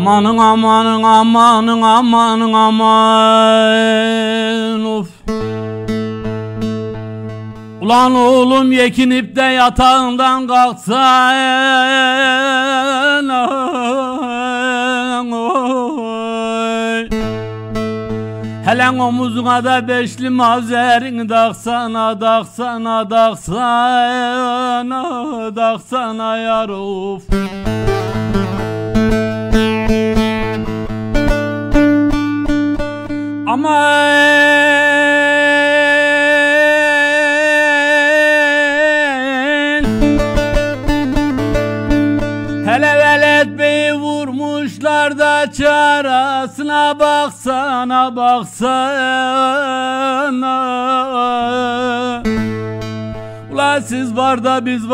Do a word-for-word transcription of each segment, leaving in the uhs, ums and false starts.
Amanın amanın amanın amanın aman of. Ulan oğlum yekinip de yatağından kalksan oy. Helen omuzuna da beşli mazerin daksana daksana daksana daksana yar of. Aman hele velet beyi vurmuşlar da çarasına baksana baksana. Ula siz var da biz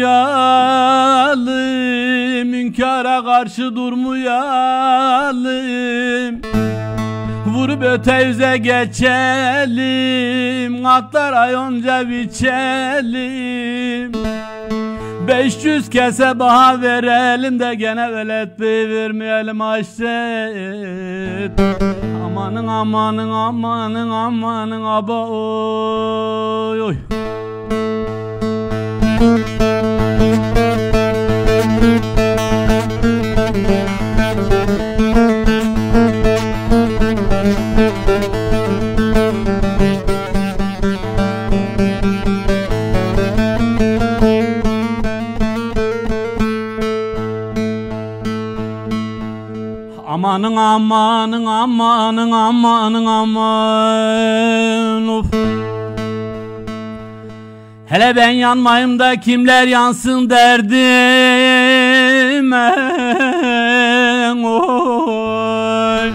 varmayalım, inkara karşı durmayalım. Vurup öte yüze geçelim, atlar ayonca biçelim. Beş yüz kese baha verelim de gene velet bey vermeyelim aşret. Amanın amanın amanın amanın aba oy oy. Amanın amanın amanın amanın aman of. Hele ben yanmayayım da kimler yansın derdim oy.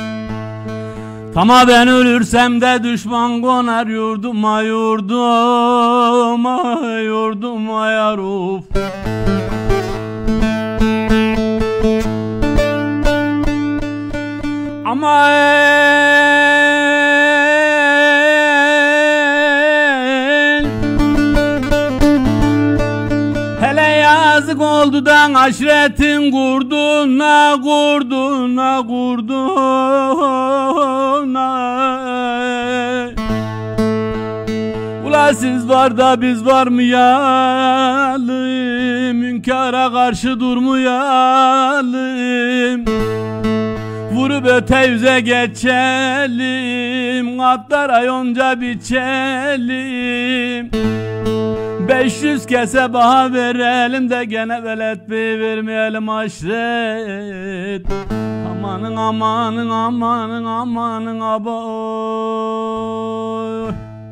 Tama ben ölürsem de düşman konar yurduma yurduma yurduma yar of. Aman hele yazık oldu da aşiretin kurduna kurduna kurduna. Ula siz var da biz varmayalım, inkara karşı durmayalım. Vurup öte yüze geçelim, atlar ayonca biçelim. Beş yüz kese baha verelim de gene velet bey vermeyelim aşret. Amanın amanın amanın amanın aboy.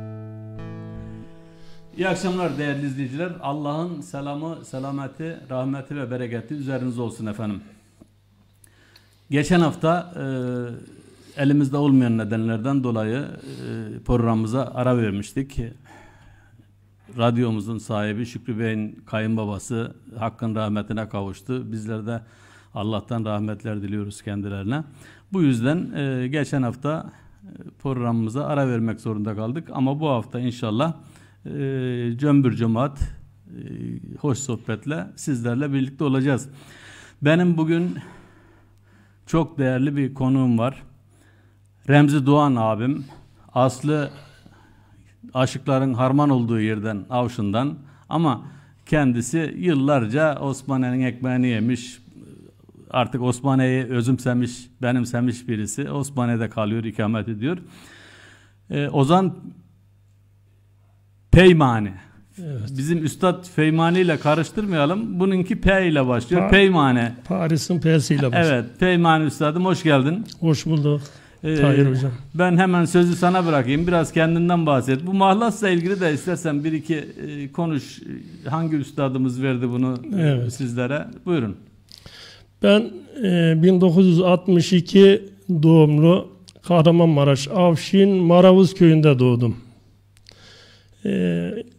İyi akşamlar değerli izleyiciler. Allah'ın selamı, selameti, rahmeti ve bereketi üzerinize olsun efendim. Geçen hafta e, elimizde olmayan nedenlerden dolayı e, programımıza ara vermiştik. Radyomuzun sahibi Şükrü Bey'in kayınbabası Hakk'ın rahmetine kavuştu. Bizler de Allah'tan rahmetler diliyoruz kendilerine. Bu yüzden e, geçen hafta programımıza ara vermek zorunda kaldık. Ama bu hafta inşallah e, cömbür cemaat, e, hoş sohbetle sizlerle birlikte olacağız. Benim bugün çok değerli bir konuğum var. Remzi Doğan abim. Aslı aşıkların harman olduğu yerden, Avşin'den. Ama kendisi yıllarca Osmaniye'nin ekmeğini yemiş. Artık Osmaniye'yi özümsemiş, benimsemiş birisi. Osmaniye'de kalıyor, ikamet ediyor. Ee, Ozan Peymani. Evet. Bizim Üstad Feymani ile karıştırmayalım. Bununki P ile başlıyor. Pa Peymani. Paris'in P'si ile başlıyor. Evet. Peymani Üstadım hoş geldin. Hoş bulduk. Ee, Tahir Hocam. Ben hemen sözü sana bırakayım. Biraz kendinden bahset. Bu mahlasla ilgili de istersen bir iki e, konuş. Hangi üstadımız verdi bunu evet. sizlere? Buyurun. Ben e, bin dokuz yüz altmış iki doğumlu Kahramanmaraş Avşin Maravuz köyünde doğdum. E,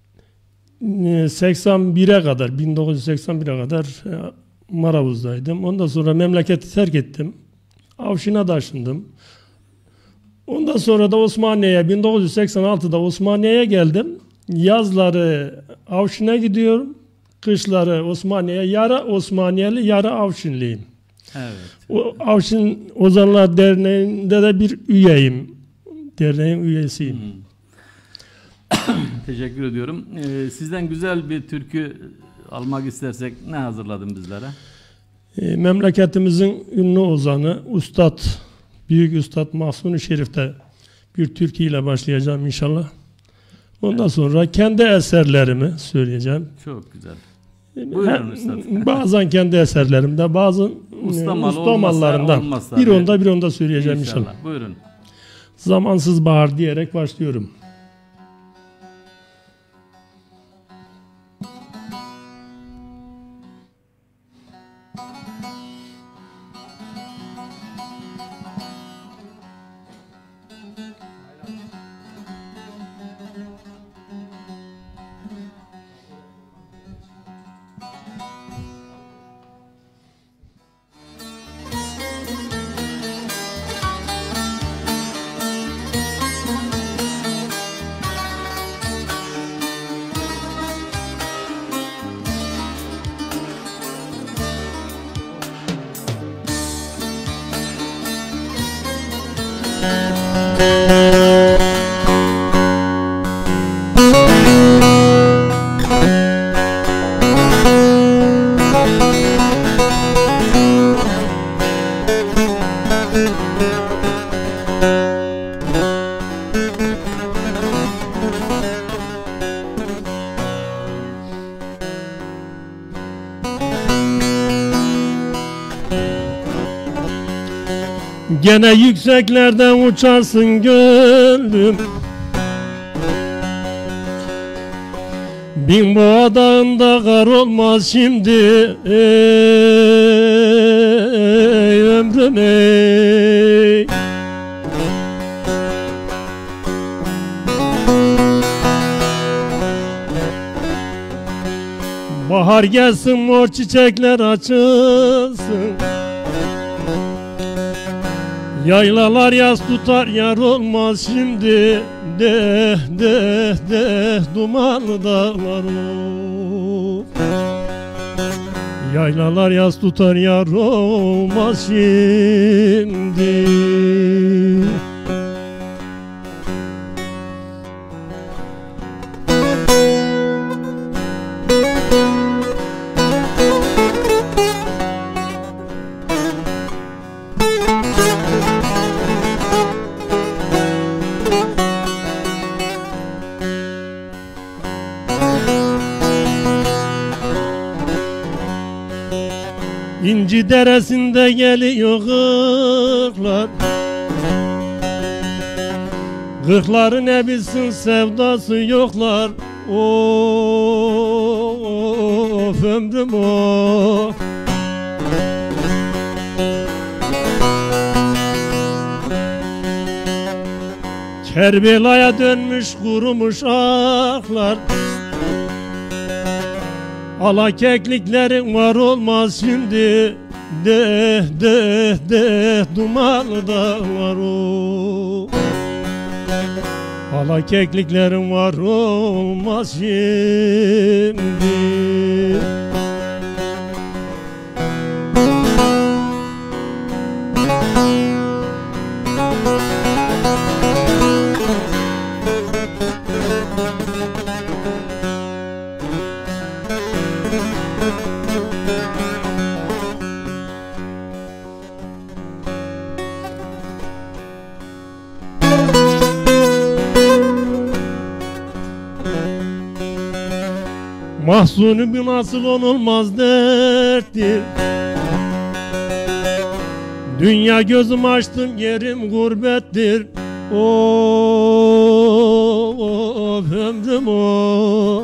seksen bire kadar, bin dokuz yüz seksen bire kadar Maravuz'daydım. Ondan sonra memleketi terk ettim. Avşin'e taşındım. Ondan sonra da Osmaniye'ye, bin dokuz yüz seksen altıda Osmaniye'ye geldim. Yazları Avşin'e gidiyorum. Kışları Osmaniye'ye. Yarı Osmaniyeli, yarı Avşinliyim. Evet. O Avşin Ozanlar Derneği'nde de bir üyeyim. Derneğin üyesiyim. Hmm. Teşekkür ediyorum. Ee, sizden güzel bir türkü almak istersek ne hazırladın bizlere? E, memleketimizin ünlü ozanı Üstad, Büyük Üstad Mahsuni Şerif'te bir türküyle başlayacağım inşallah. Ondan evet. sonra kendi eserlerimi söyleyeceğim. Çok güzel. Buyurun Üstad. Bazen kendi eserlerimde, bazı ustamallarından bir onda bir onda söyleyeceğim inşallah. inşallah. Buyurun. Zamansız Bahar diyerek başlıyorum. Gene yükseklerden uçarsın gönlüm, Binboğa dağında kar olmaz şimdi, ey ömrüm ey. Bahar gelsin, mor çiçekler açılsın, yaylalar yaz tutar yar olmaz şimdi, de de de dumanlı dağlar of. Yaylalar yaz tutar yar olmaz şimdi. İnci deresinde geliyor kırklar, kırkların ne bilsin sevdası yoklar, of ömrüm of. Kerbela'ya dönmüş kurumuş aklar, ala kekliklerin var olmaz şimdi, de de de dumanlı dağlar o. Ala kekliklerin var olmaz şimdi. Mahzuni bir nasıl onulmaz derttir, dünya gözüm açtım yerim gurbettir, of ömrüm of.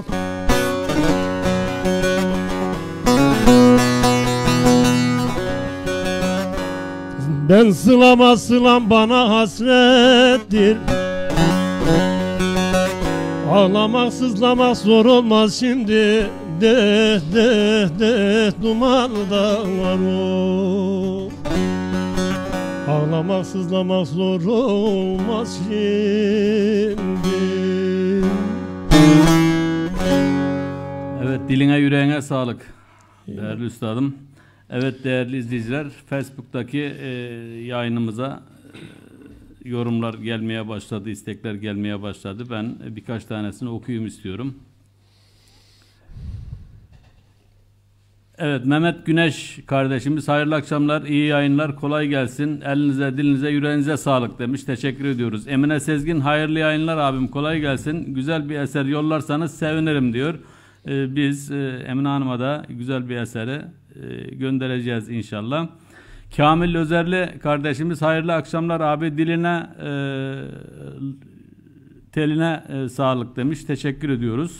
Ben sılama sılam bana hasrettir, ağlamak sızlamak zor olmaz şimdi, de de de dumanlı dağlar o. Ağlamak sızlamak zor olmaz şimdi. Evet, diline yüreğine sağlık değerli üstadım. Evet değerli izleyiciler, Facebook'taki e, yayınımıza e, yorumlar gelmeye başladı, istekler gelmeye başladı. Ben birkaç tanesini okuyayım istiyorum. Evet, Mehmet Güneş kardeşimiz hayırlı akşamlar, iyi yayınlar, kolay gelsin. Elinize, dilinize, yüreğinize sağlık demiş. Teşekkür ediyoruz. Emine Sezgin hayırlı yayınlar abim, kolay gelsin. Güzel bir eser yollarsanız sevinirim diyor. Ee, biz e, Emine Hanım'a da güzel bir eseri e, göndereceğiz inşallah. Kamil Özerli kardeşimiz hayırlı akşamlar abi, diline e, teline e, sağlık demiş. Teşekkür ediyoruz.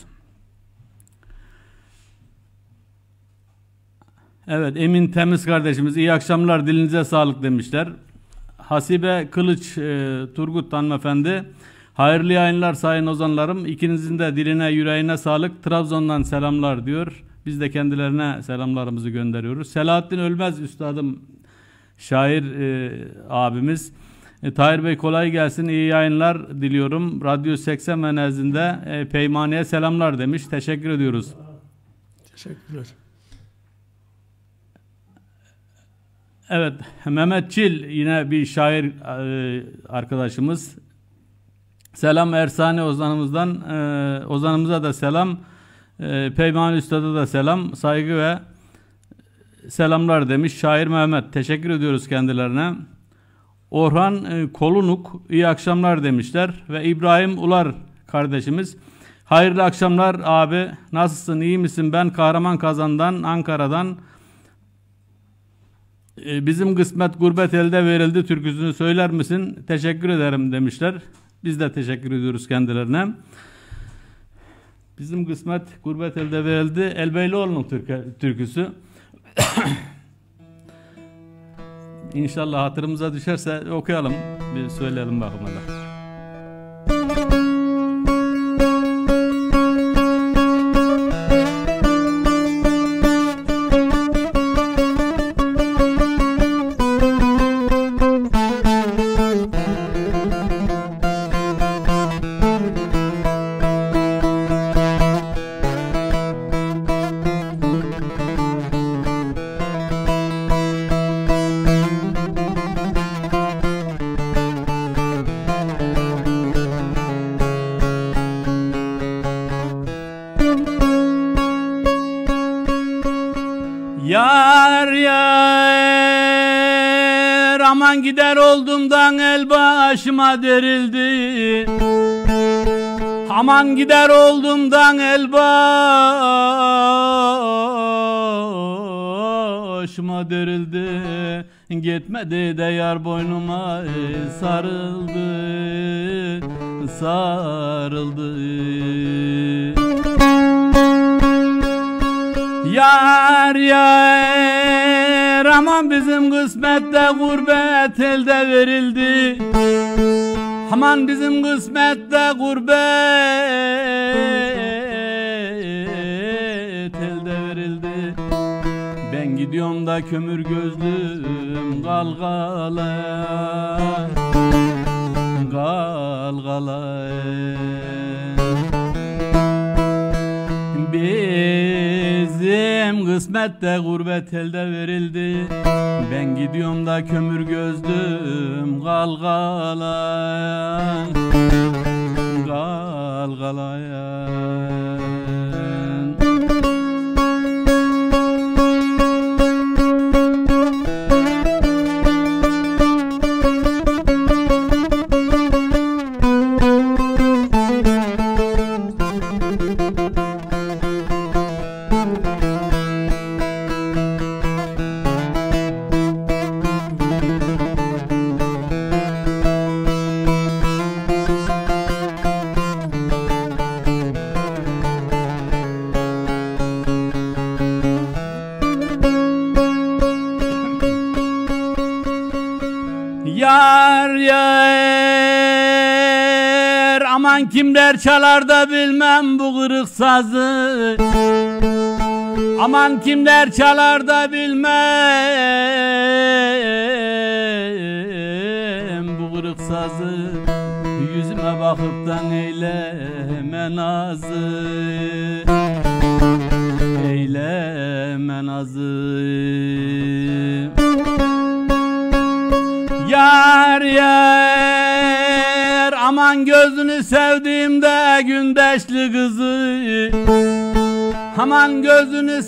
Evet, Emin Temiz kardeşimiz iyi akşamlar, dilinize sağlık demişler. Hasibe Kılıç e, Turgut hanımefendi hayırlı yayınlar sayın ozanlarım, ikinizin de diline yüreğine sağlık, Trabzon'dan selamlar diyor. Biz de kendilerine selamlarımızı gönderiyoruz. Selahattin Ölmez üstadım, şair e, abimiz. E, Tahir Bey kolay gelsin, iyi yayınlar diliyorum. Radyo seksen menezinde e, Peymani'ye selamlar demiş. Teşekkür ediyoruz. Teşekkürler. Evet, Mehmet Çil yine bir şair e, arkadaşımız. Selam Ersane ozanımızdan, e, ozanımıza da selam, e, Peymani Üstad'a da selam, saygı ve selamlar demiş şair Mehmet. Teşekkür ediyoruz kendilerine. Orhan e, Kolunuk iyi akşamlar demişler ve İbrahim Ular kardeşimiz hayırlı akşamlar abi, nasılsın, iyi misin, ben Kahraman-Kazan'dan, Ankara'dan. Bizim kısmet gurbet elde verildi türküsünü söyler misin? Teşekkür ederim demişler. Biz de teşekkür ediyoruz kendilerine. Bizim kısmet gurbet elde verildi. Elbeylioğlu'nun türküsü. İnşallah hatırımıza düşerse okuyalım. Bir söyleyelim bakalım hadi. Yar yar aman gider oldumdan el başıma derildi. Aman gider oldumdan el başıma derildi. Gitmedi de yar boynuma sarıldı, sarıldı. Yar yar aman bizim kısmette gurbet elde verildi. Aman bizim kısmette gurbet elde verildi. Ben gidiyorum da kömür gözlüm galgalay, galgalay. Bizim kısmette gurbet elde verildi. Ben gidiyorum da kömür gözlüm galgalayan, galgalayan. Yar yar aman kimler çalar da bilmem bu kırık sazı. Aman kimler çalar da bilmem bu kırık sazı. Yüzüme bakıp da eyleme nazı, eyleme nazı. Yar yar aman gözünü sevdiğimde gündeşli kızı, aman gözünü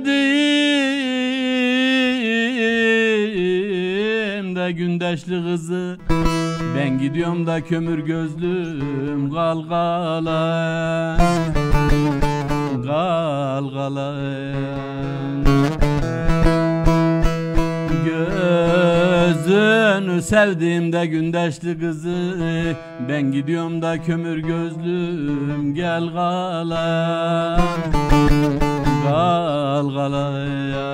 sevdiğimde gündeşli kızı. Ben gidiyorum da kömür gözlüm galgala, galgala. Gözünü sevdiğimde gündeşli kızı, ben gidiyorum da kömür gözlüm gel gala, galgala.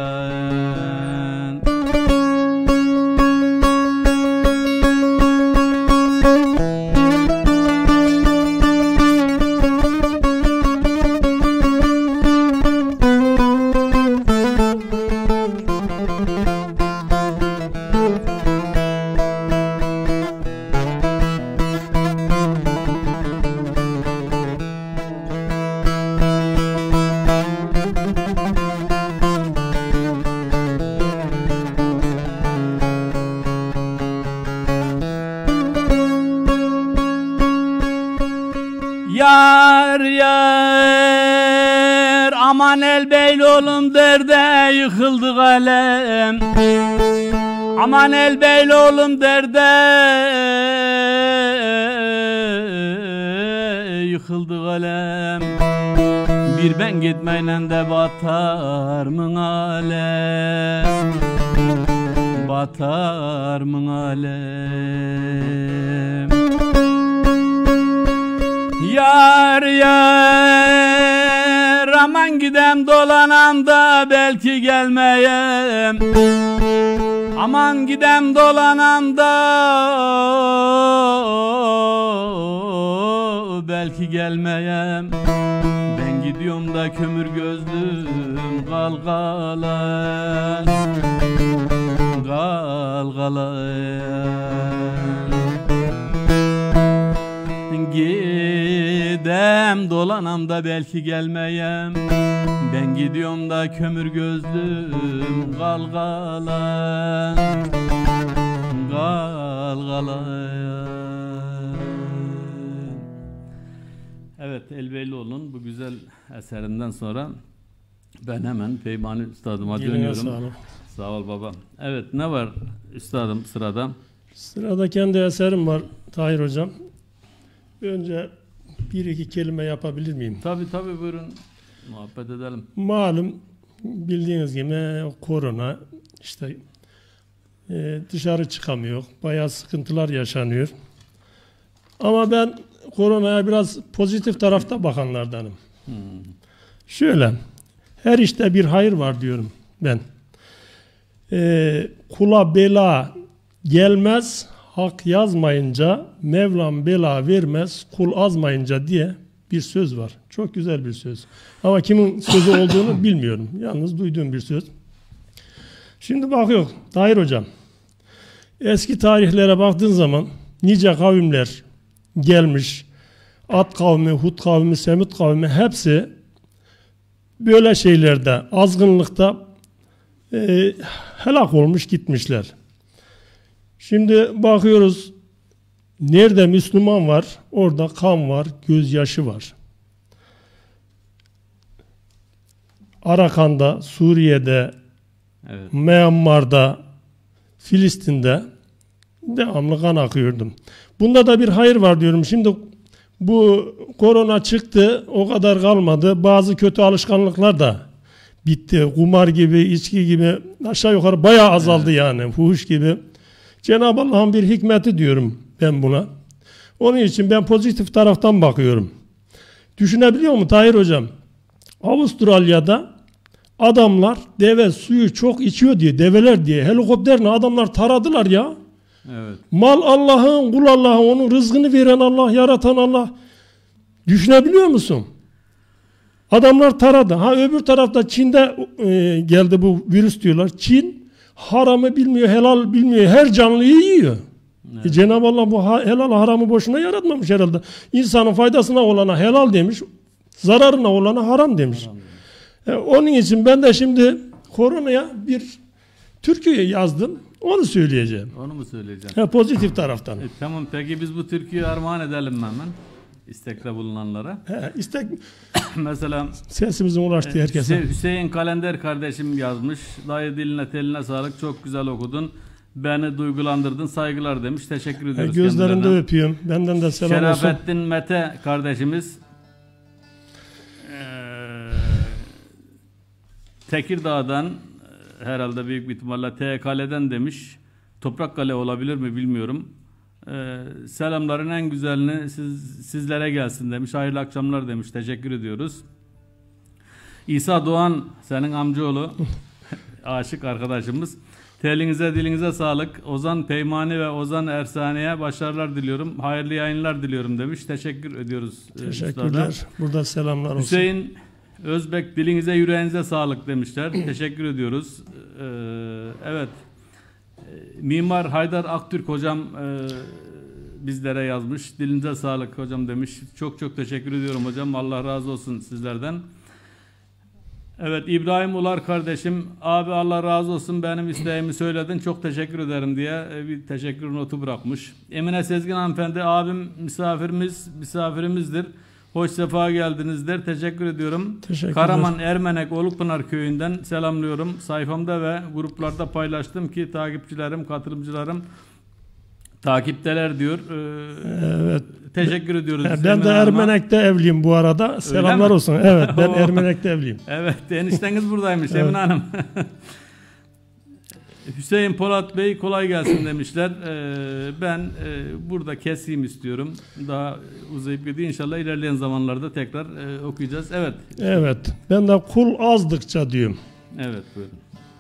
Yar yar aman el beyloğlum derde yıkıldı kalem, aman el beyloğlum derde yıkıldı kalem. Bir ben gitmeyle de batar mı alem, batar mı alem. Yar yar aman gidem dolanam da belki gelmeyem, aman gidem dolanam da belki gelmeyem. Ben gidiyorum da kömür gözlüm galgala, galgala. Gidem dolanam da belki gelmeyem, ben gidiyorum da kömür gözlüm galgala, galgala. Evet, Elbeyliğoğlu'nun bu güzel eserinden sonra ben hemen Peymani Üstadıma Yine dönüyorum. sağ ol. Sağ ol baba. Evet, ne var üstadım sırada? Sırada kendi eserim var Tahir Hocam. Önce bir iki kelime yapabilir miyim? Tabii tabii, buyurun muhabbet edelim. Malum bildiğiniz gibi korona, işte e, dışarı çıkamıyor, bayağı sıkıntılar yaşanıyor. Ama ben koronaya biraz pozitif tarafta bakanlardanım. Hmm. Şöyle, her işte bir hayır var diyorum ben. E, kula bela gelmez, hak yazmayınca, Mevlam bela vermez, kul azmayınca diye bir söz var. Çok güzel bir söz. Ama kimin sözü olduğunu bilmiyorum. Yalnız duyduğum bir söz. Şimdi bakıyor Tahir Hocam. Eski tarihlere baktığın zaman nice kavimler gelmiş. Ad kavmi, Hud kavmi, Semud kavmi hepsi böyle şeylerde, azgınlıkta e, helak olmuş gitmişler. Şimdi bakıyoruz, nerede Müslüman var, orada kan var, gözyaşı var. Arakan'da, Suriye'de, evet, Myanmar'da, Filistin'de devamlı kan akıyordum. Bunda da bir hayır var diyorum. Şimdi bu korona çıktı, o kadar kalmadı. Bazı kötü alışkanlıklar da bitti. Kumar gibi, içki gibi aşağı yukarı bayağı azaldı, evet, yani. Fuhuş gibi. Cenab-ı Allah'ın bir hikmeti diyorum ben buna. Onun için ben pozitif taraftan bakıyorum. Düşünebiliyor musun Tahir Hocam? Avustralya'da adamlar deve suyu çok içiyor diye, develer diye helikopterle adamlar taradılar ya. Evet. Mal Allah'ın, kul Allah'ın, onun rızkını veren Allah, yaratan Allah. Düşünebiliyor musun? Adamlar taradı. Ha, öbür tarafta Çin'de e, geldi bu virüs diyorlar. Çin haramı bilmiyor, helal bilmiyor. Her canlıyı yiyor. Evet. E, Cenab-ı Allah bu ha, helal haramı boşuna yaratmamış herhalde. İnsanın faydasına olana helal demiş, zararına olana haram demiş. Haram. E, onun için ben de şimdi koronaya bir türküyü yazdım. Onu söyleyeceğim. Onu mu söyleyeceğim? Ha, pozitif taraftan. E, tamam, peki biz bu türküyü armağan edelim mi hemen? İstekte bulunanlara. He, istek Mesela sesimizin ulaştığı herkese. Hüseyin, Hüseyin Kalender kardeşim yazmış. Dayı diline teline sağlık, çok güzel okudun. Beni duygulandırdın, saygılar demiş. Teşekkür ediyoruz He, gözlerinde kendilerine. öpüyorum. Benden de selam olsun. Şerafettin Mete kardeşimiz eee, Tekirdağ'dan, e, herhalde büyük bir ihtimalle T Kale'den demiş. Toprakkale olabilir mi bilmiyorum. Ee, selamların en güzelini siz, sizlere gelsin demiş. Hayırlı akşamlar demiş. Teşekkür ediyoruz. İsa Doğan, senin amcaoğlu, aşık arkadaşımız. Telinize dilinize sağlık. Ozan Peymani ve Ozan Ersane'ye başarılar diliyorum. Hayırlı yayınlar diliyorum demiş. Teşekkür ediyoruz. Teşekkürler. Üstada. Burada selamlar olsun. Hüseyin Özbek, dilinize yüreğinize sağlık demişler. Teşekkür ediyoruz. Ee, evet. Mimar Haydar Aktürk hocam e, bizlere yazmış. Dilinize sağlık hocam demiş. Çok çok teşekkür ediyorum hocam. Allah razı olsun sizlerden. Evet, İbrahim Ular kardeşim, abi Allah razı olsun, benim isteğimi söyledin, çok teşekkür ederim diye bir teşekkür notu bırakmış. Emine Sezgin hanımefendi, abim misafirimiz misafirimizdir. Hoş sefa geldiniz der. Teşekkür ediyorum. Karaman Ermenek Olukpınar köyünden selamlıyorum. Sayfamda ve gruplarda paylaştım ki takipçilerim, katılımcılarım takipteler diyor. Ee, evet. Teşekkür ediyoruz. Ben Emine de Ermenek'te Hanım'a. Evliyim bu arada. Selamlar olsun. Evet, ben Ermenek'te evliyim. Evet, enişteniz buradaymış Emine Hanım. Hüseyin Polat Bey kolay gelsin demişler. Ee, ben e, burada keseyim istiyorum. Daha uzayıp gidiyor. İnşallah ilerleyen zamanlarda tekrar e, okuyacağız. Evet. Evet. Ben de kul azdıkça diyorum. Evet, buyurun.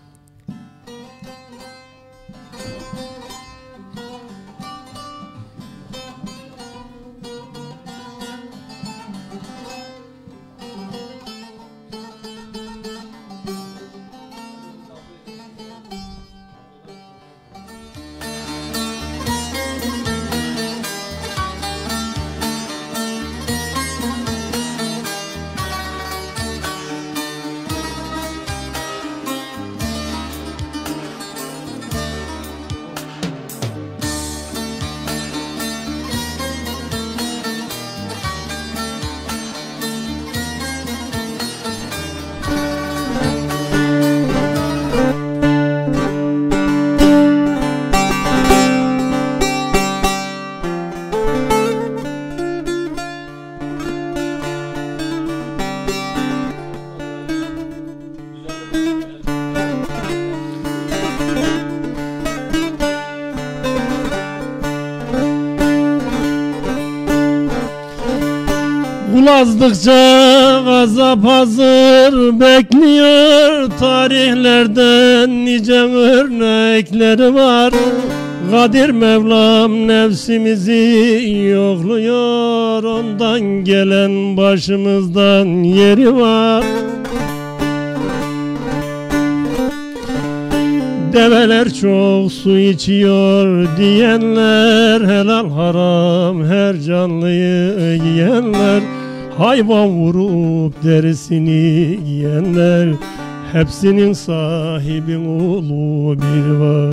Azdıkça gazap hazır bekliyor, tarihlerden nice örnekleri var. Kadir Mevlam nefsimizi yokluyor, ondan gelen başımızdan yeri var. Develer çok su içiyor diyenler, helal haram her canlıyı yiyenler, hayvan vurup derisini yiyenler, hepsinin sahibi ulu bir var.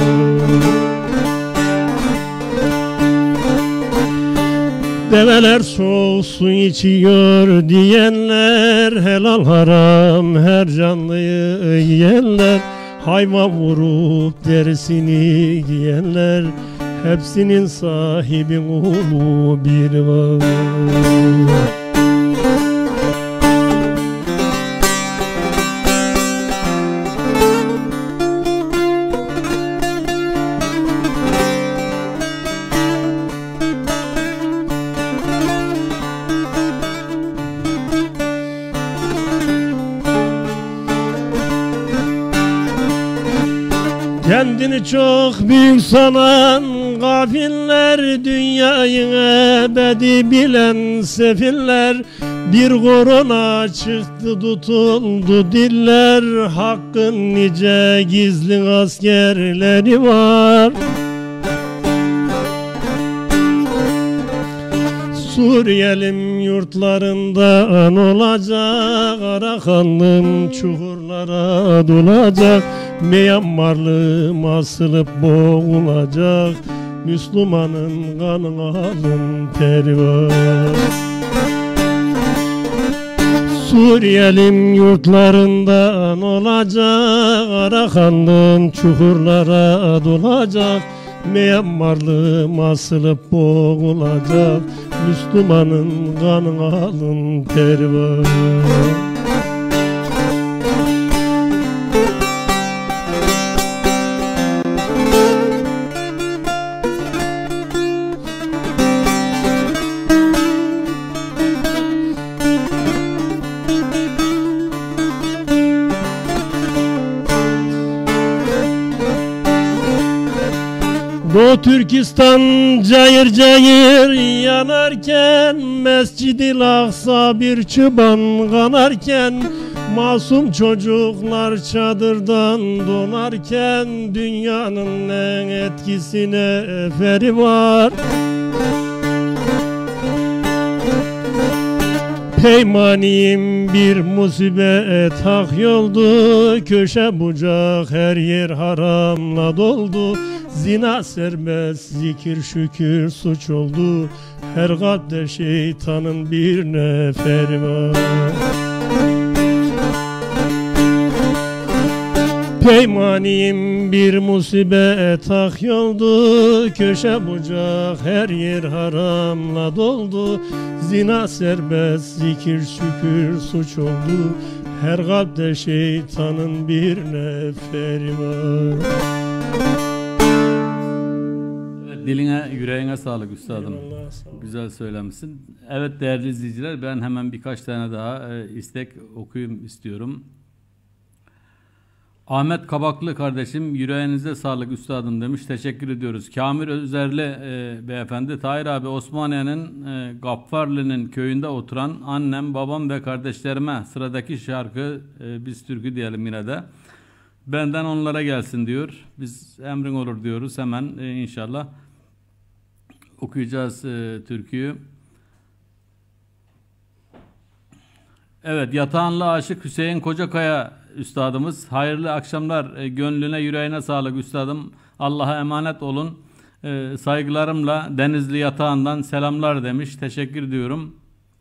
Develer çok su içiyor diyenler, helal haram her canlıyı yiyenler, hayvan vurup derisini giyenler, hepsinin sahibi ulu bir var. Kendini çok büyük sanan gafiller, dünyayı ebedi bilen sefiller, bir korona çıktı tutuldu diller, hakkın nice gizli askerleri var. Suriyelim yurtlarından olacak, Arakanlım çukurlara dolacak, Myanmarlım asılıp boğulacak, Müslümanın kanına alın teri var. Suriyelim yurtlarından olacak, Arakanlım çukurlara dolacak, Myanmarlım asılıp boğulacak, Müslümanın kanına alın teri var. Doğu Türkistan cayır cayır yanarken, Mescid-i Aksa bir çıban kanarken, masum çocuklar çadırdan donarken, dünyanın en etkisine eferi var. Peymaniyim bir musibet hak yoldu, köşe bucak her yer haramla doldu, zina serbest zikir şükür suç oldu, her kalpte şeytanın bir neferi var. Peymaniyim bir musibet hak yoldu, köşe bucak her yer haramla doldu, zina serbest zikir şükür suç oldu, her kalpte şeytanın bir neferi var. Diline, yüreğine sağlık üstadım. Eyvallah, sağ ol. Güzel söylemişsin. Evet değerli izleyiciler, ben hemen birkaç tane daha e, istek okuyayım istiyorum. Ahmet Kabaklı kardeşim, yüreğinize sağlık üstadım demiş. Teşekkür ediyoruz. Kamil Özerli e, beyefendi, Tahir abi, Osmaniye'nin e, Gaffarlı'nın köyünde oturan annem, babam ve kardeşlerime sıradaki şarkı e, biz türkü diyelim yine de. Benden onlara gelsin diyor. Biz emrin olur diyoruz. Hemen e, inşallah okuyacağız e, türküyü. Evet, Yatağanlı Aşık Hüseyin Kocakaya üstadımız. Hayırlı akşamlar, e, gönlüne yüreğine sağlık üstadım. Allah'a emanet olun. E, saygılarımla Denizli Yatağan'dan selamlar demiş. Teşekkür ediyorum.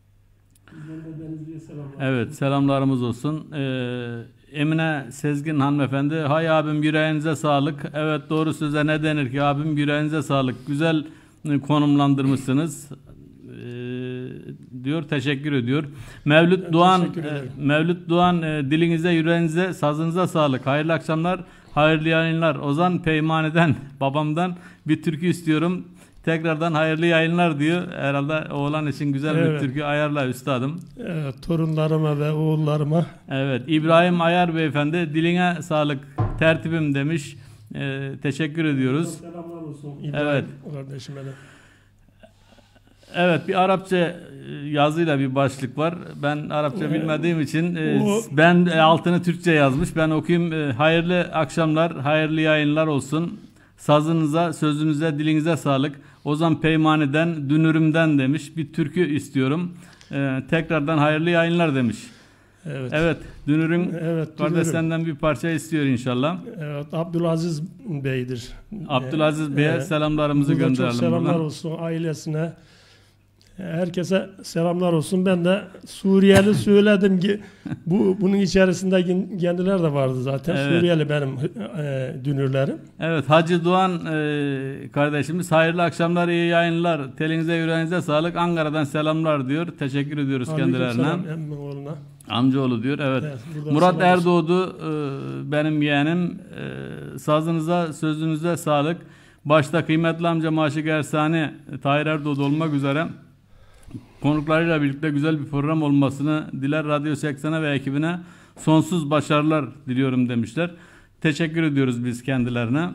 Evet, selamlarımız olsun. E, Emine Sezgin hanımefendi, hay abim yüreğinize sağlık. Evet, doğru söze ne denir ki abim, yüreğinize sağlık. Güzel konumlandırmışsınız ee, diyor, teşekkür ediyor. Mevlüt evet, Doğan e, Mevlüt Doğan e, dilinize, yüreğinize, sazınıza sağlık. Hayırlı akşamlar, hayırlı yayınlar. Ozan Peymani'den, babamdan bir türkü istiyorum. Tekrardan hayırlı yayınlar diyor. Herhalde oğlan için güzel evet. bir türkü ayarla üstadım. Evet, torunlarıma ve oğullarıma. Evet, İbrahim Ayar beyefendi, diline sağlık tertibim demiş. Ee, teşekkür ediyoruz. Selamlar olsun İbrahim evet. kardeşime de. Evet, bir Arapça yazıyla bir başlık var. Ben Arapça Evet. bilmediğim için e, O... ben altını Türkçe yazmış. Ben okuyayım. E, hayırlı akşamlar, hayırlı yayınlar olsun. Sazınıza, sözünüze, dilinize sağlık. Ozan Peymani'den, Dünürüm'den demiş. Bir türkü istiyorum. E, tekrardan hayırlı yayınlar demiş. Evet. Evet, Dünürüm evet, kardeş senden bir parça istiyor inşallah. Evet, Abdülaziz Bey'dir. Abdülaziz Bey'e evet. selamlarımızı Burada gönderelim. çok selamlar buradan. olsun ailesine. Herkese selamlar olsun. Ben de Suriyeli söyledim ki bu bunun içerisinde kendiler de vardı zaten. Evet. Suriyeli benim e, dünürlerim. Evet, Hacı Doğan e, kardeşimiz, hayırlı akşamlar, iyi yayınlar. Telinize, yüreğinize sağlık. Ankara'dan selamlar diyor. Teşekkür ediyoruz Aleyküm kendilerine. Selam emmi oğluna. Amcaoğlu diyor. Evet. evet Murat Erdoğdu e, benim yeğenim. E, sazınıza, sözünüze sağlık. Başta kıymetli amcam Aşık Ersani, Tahir Erdoğdu olmak üzere konuklarıyla birlikte güzel bir program olmasını diler. Radyo seksen'e ve ekibine sonsuz başarılar diliyorum demişler. Teşekkür ediyoruz biz kendilerine.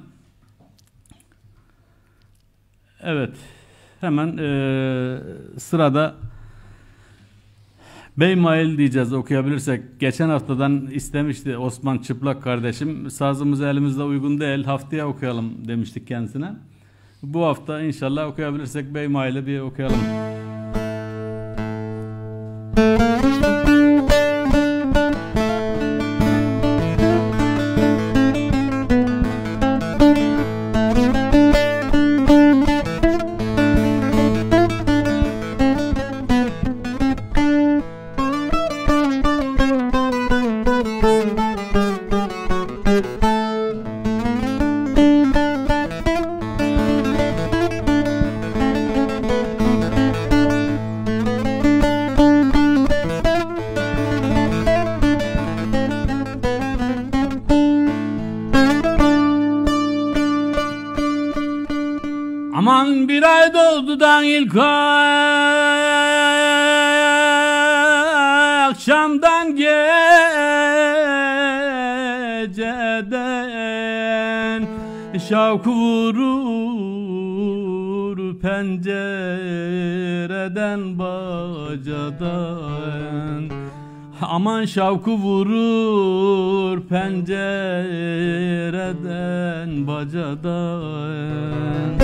Evet. Hemen e, sırada Beymail diyeceğiz okuyabilirsek. Geçen haftadan istemişti Osman Çıplak kardeşim. Sazımız elimizde uygun değil, haftaya okuyalım demiştik kendisine. Bu hafta inşallah okuyabilirsek Beymail'i bir okuyalım. Aman ilk akşamdan geceden şavk vurur pencereden bacadan. Aman şavku vurur pencereden bacadan.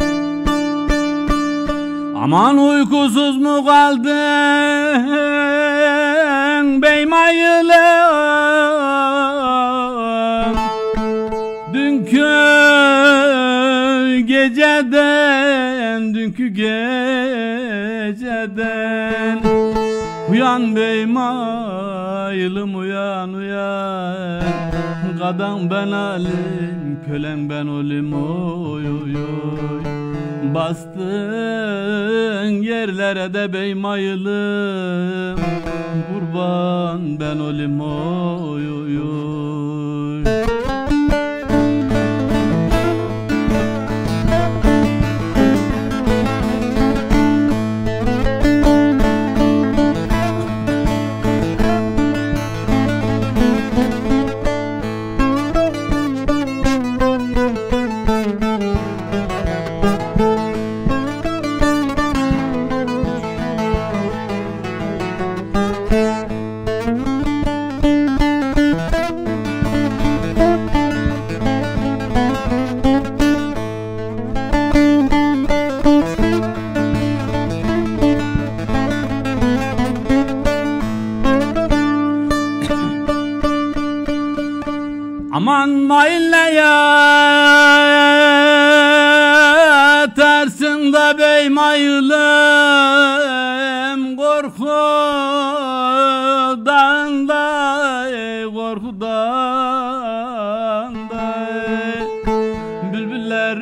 Aman uykusuz mu kaldın beymayılım, dünkü geceden, dünkü geceden. Uyan beymayılım uyan uyan, kadın ben alim, kölen ben olim oy oy oy. Bastın yerlere de beymayılım, kurban ben olim oy oy oy. Aman maille yatarsın da beymayılım, korkudan da korkudan da. Bülbüller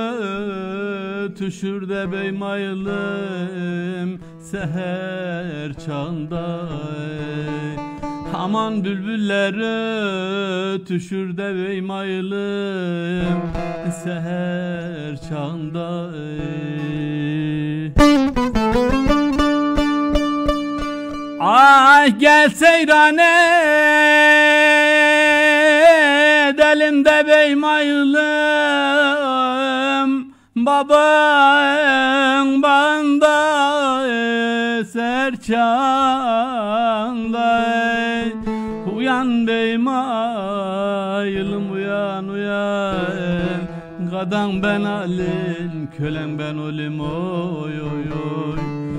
ötüşür de beymayılım seher çağında. Aman bülbüller ötüşür de beymayılım seher çağında. Ay gel seyran edelim de beymayılım, baban banda eser çağında. Uyan beymayılım uyan uyan, kadın ben alim, kölen ben olim oy oy oy.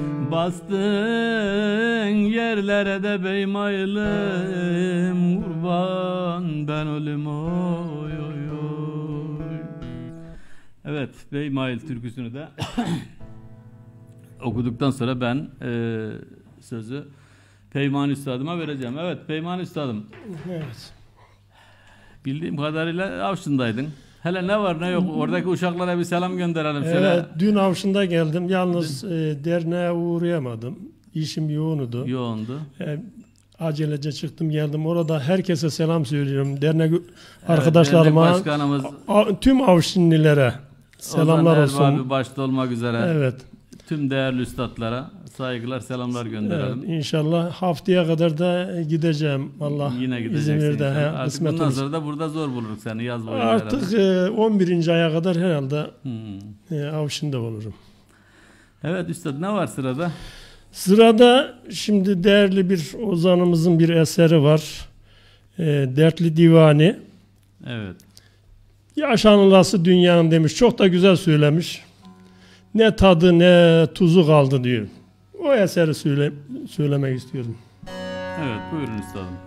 Bastın yerlere de beymayılım, kurban ben olim oy oy oy. Evet, Beymayıl türküsünü de okuduktan sonra ben e, sözü Peyman Üstadıma vereceğim. Evet Peyman Üstadım. Evet. Bildiğim kadarıyla Avşin'daydın. Hele ne var ne yok oradaki uşaklara bir selam gönderelim. Evet, şöyle. dün Avşin'da geldim. Yalnız e, derneğe uğrayamadım. İşim yoğundu. Yoğundu. E, acelece çıktım geldim. Orada herkese selam söylüyorum. Dernek arkadaşlarıma, dernek başkanımız a, tüm Avşinlilere selamlar Ozan olsun. abi başta olmak üzere. Evet. Tüm değerli üstadlara saygılar, selamlar gönderelim. Evet, inşallah haftaya kadar da gideceğim. Allah Yine izin gideceksin. verir de. he, Artık kısmet bundan olursa. sonra da burada zor buluruz seni yaz boyu. Artık e, on birinci aya kadar herhalde Hmm. e, Avşin'de olurum. Evet üstad ne var sırada? Sırada şimdi değerli bir ozanımızın bir eseri var. E, Dertli Divani. Evet. Yaşanılası dünyanın demiş. Çok da güzel söylemiş. Ne tadı ne tuzu kaldı diyor. O eseri söyle, söylemek istiyorum. Evet buyurun üstadım.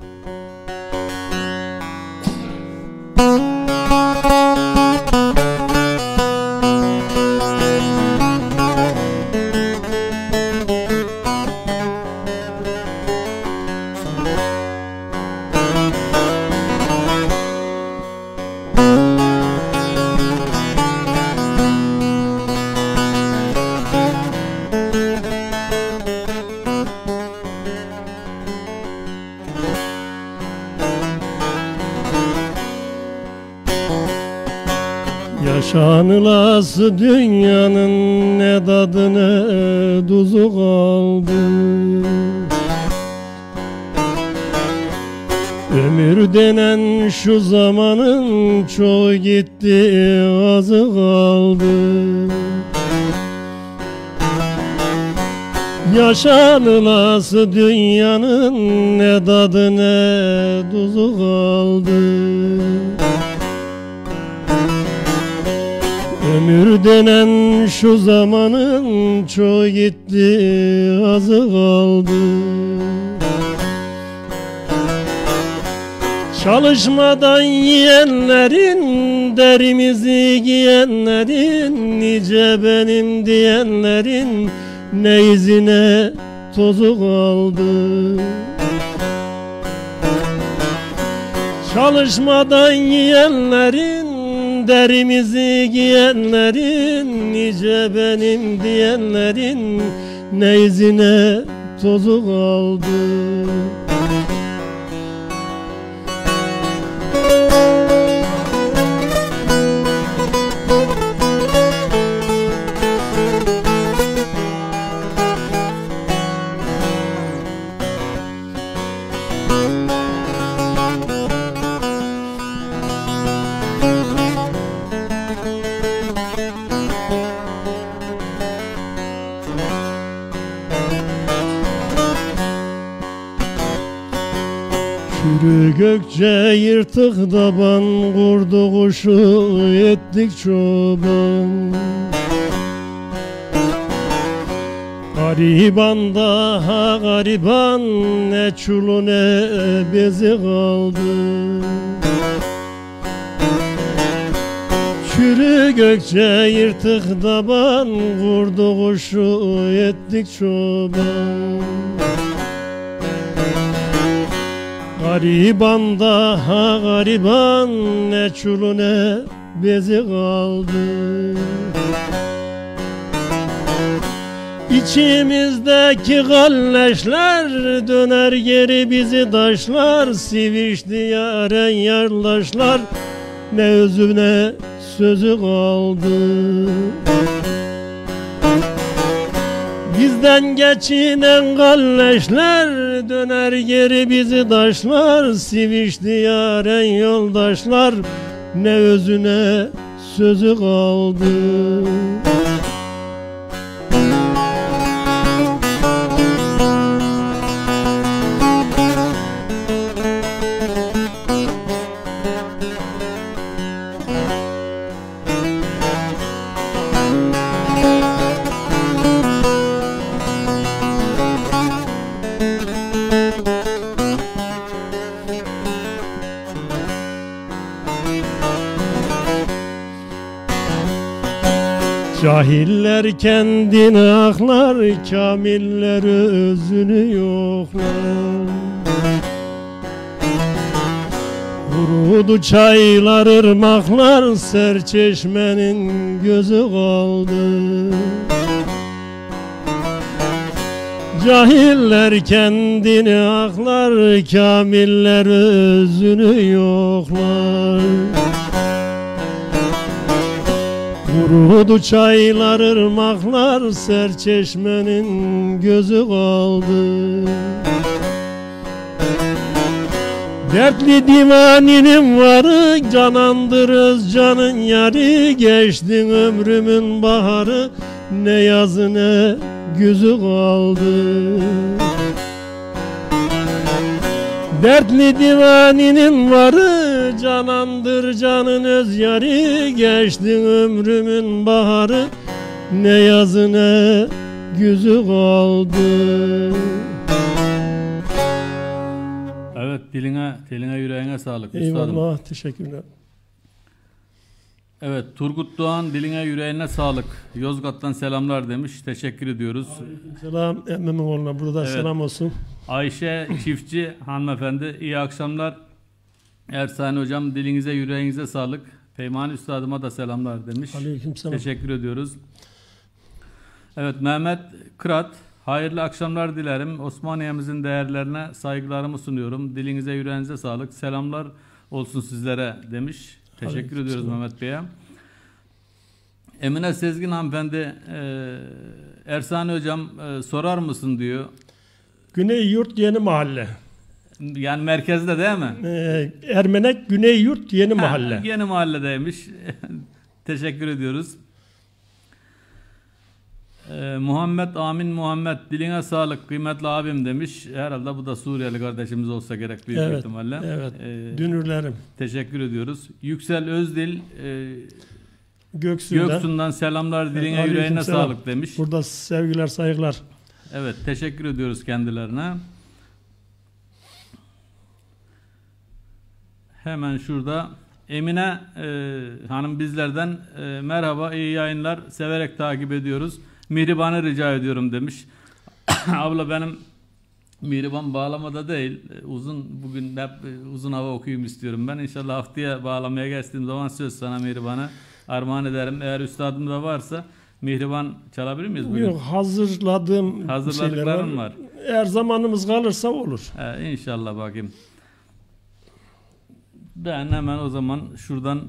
Yaşanılası dünyanın ne tadı ne tuzu kaldı. Ömür denen şu zamanın çoğu gitti, azı kaldı. Yaşanılası dünyanın ne tadı ne tuzu kaldı. Ömür denen şu zamanın çoğu gitti, azı kaldı. Çalışmadan yiyenlerin, derimizi giyenlerin, nice benim diyenlerin ne izine tozu kaldı. Çalışmadan yiyenlerin, derimizi giyenlerin, nice benim diyenlerin ne izine tozu kaldı. Kürü gökçe yırtık taban, kurdu kuşu ettik çoban. Gariban daha gariban, ne çulu ne bezi kaldı. Kürü gökçe yırtık taban, kurdu kuşu ettik çoban. Gariban daha gariban, ne çulu ne bezi kaldı. İçimizdeki kalleşler döner geri bizi taşlar, sivişti yaren yarlaşlar, ne özü ne sözü kaldı. Bizden geçinen kalleşler döner geri bizi taşlar, sivişti yaren yoldaşlar, ne özü ne sözü kaldı. Cahiller kendini aklar, kamiller özünü yoklar. Kurudu çaylar, ırmaklar, serçeşmenin gözü kaldı. Cahiller kendini aklar, kamiller özünü yoklar. Kurudu çaylar, ırmaklar, serçeşmenin gözü kaldı. Dertli divaninin varı, canandırız canın yarı, geçtin ömrümün baharı, ne yazı ne güzü kaldı. Dertli divaninin varı, canandır canın öz yarı, geçtin ömrümün baharı, ne yazı ne güzü kaldı. Evet, diline, diline yüreğine sağlık üstadım. Eyvallah, teşekkürler. Evet, Turgut Doğan, diline yüreğine sağlık. Yozgat'tan selamlar demiş. Teşekkür ediyoruz. Selam emmimin oğluna, burada evet. Selam olsun. Ayşe Çiftçi hanımefendi, iyi akşamlar. Ersan hocam, dilinize yüreğinize sağlık. Peymani üstadıma da selamlar demiş. Aleykümselam. Teşekkür ediyoruz. Evet, Mehmet Kırat, hayırlı akşamlar dilerim. Osmaniye'mizin değerlerine saygılarımı sunuyorum. Dilinize yüreğinize sağlık. Selamlar olsun sizlere demiş. Teşekkür ediyoruz Mehmet Bey'e. Emine Sezgin hanımefendi, e, Ersani hocam e, sorar mısın diyor. Güney Yurt Yeni Mahalle. Yani merkezde değil mi? Ee, Ermenek Güney Yurt Yeni Ha, Mahalle. Yeni mahalledeymiş. Teşekkür ediyoruz. Ee, Muhammed Amin Muhammed, diline sağlık kıymetli abim demiş. Herhalde bu da Suriyeli kardeşimiz olsa gerek büyük Evet, ihtimalle. evet. Ee, Dünürlerim. teşekkür ediyoruz. Yüksel Özdil, e, Göksu'da. Göksu'ndan selamlar, diline Evet, yüreğine aleykümselam. sağlık demiş. Burada sevgiler, saygılar. Evet, teşekkür ediyoruz kendilerine. Hemen şurada Emine e, hanım bizlerden e, merhaba, iyi yayınlar, severek takip ediyoruz. Mihriban'ı rica ediyorum demiş. Abla benim Mihriban bağlamada değil, e, uzun bugün hep e, uzun hava okuyayım istiyorum ben. İnşallah haftaya bağlamaya geçtiğim zaman söz sana Mihriban'ı armağan ederim. Eğer üstadım da varsa Mihriban çalabilir miyiz bugün? Yok, hazırladığım Hazırladıkların şeyler var. Eğer zamanımız kalırsa olur. He, inşallah bakayım. Ben hemen o zaman şuradan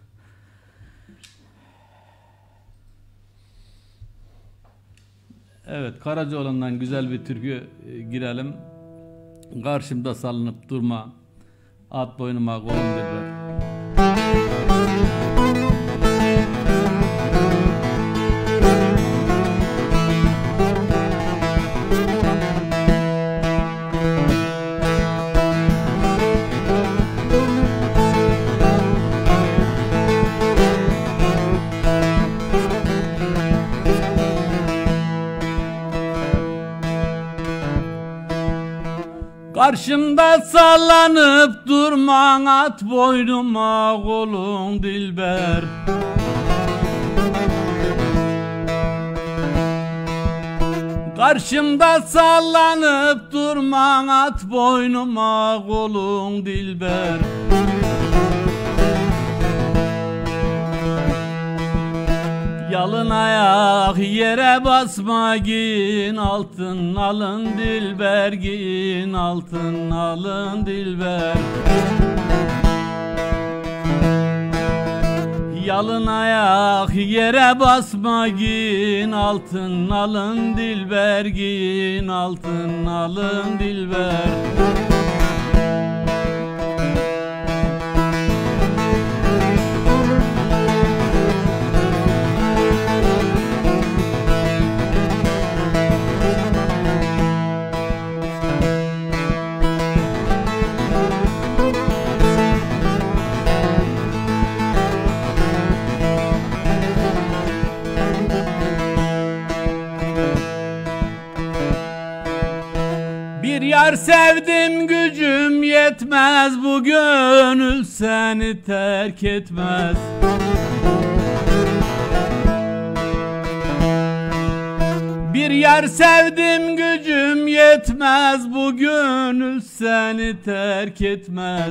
evet, Karacaoğlan'dan güzel bir türkü e, girelim. Karşımda salınıp durma, at boynuma kolum derler. Karşımda sallanıp durman, at boynuma kolun dilber. Karşımda sallanıp durman, at boynuma kolun dilber. Yalın ayak yere basma, giyin altın alın dilber, giyin altın alın dilber. Yalın ayak yere basma, giyin altın alın dilber, giyin altın alın dilber. Bir yar sevdim gücüm yetmez, bu gönül seni terk etmez. Bir yar sevdim gücüm yetmez, bu gönül seni terk etmez.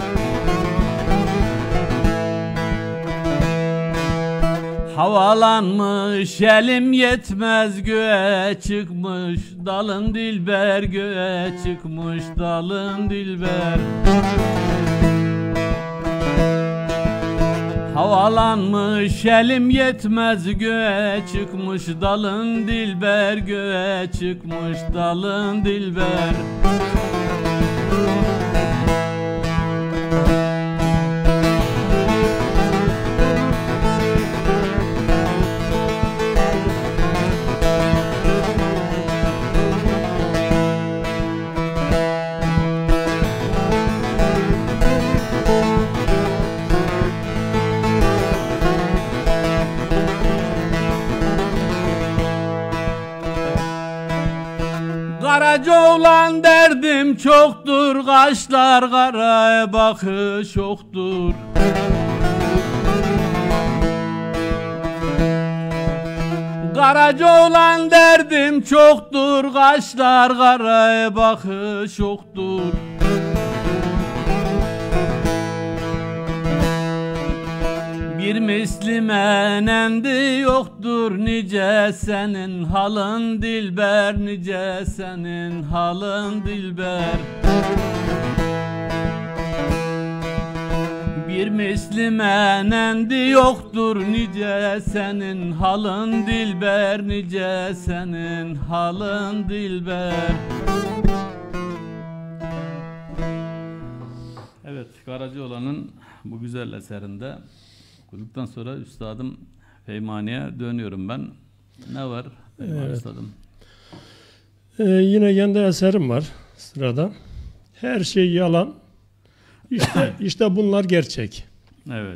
Havalanmış elim yetmez, göğe çıkmış dalın dilber, göğe çıkmış dalın dilber. Havalanmış elim yetmez, göğe çıkmış dalın dilber, göğe çıkmış dalın dilber. Karacaoğlan derdim çoktur, kaşlar kara, bakış yoktur. Karacaoğlan derdim çoktur, kaşlar kara, bakış yoktur. Bir misli menendi yoktur, nice senin halın dilber, nice senin halın dilber. Bir mislime nendi yoktur nice senin halın dilber, nice senin halın dilber. Evet, Karacaoğlan'ın bu güzel eserinde okuduktan sonra üstadım Feymani'ye dönüyorum ben. Ne var Feymani Evet. üstadım? Ee, yine kendi eserim var sırada. Her şey yalan. İşte, işte bunlar gerçek. Evet.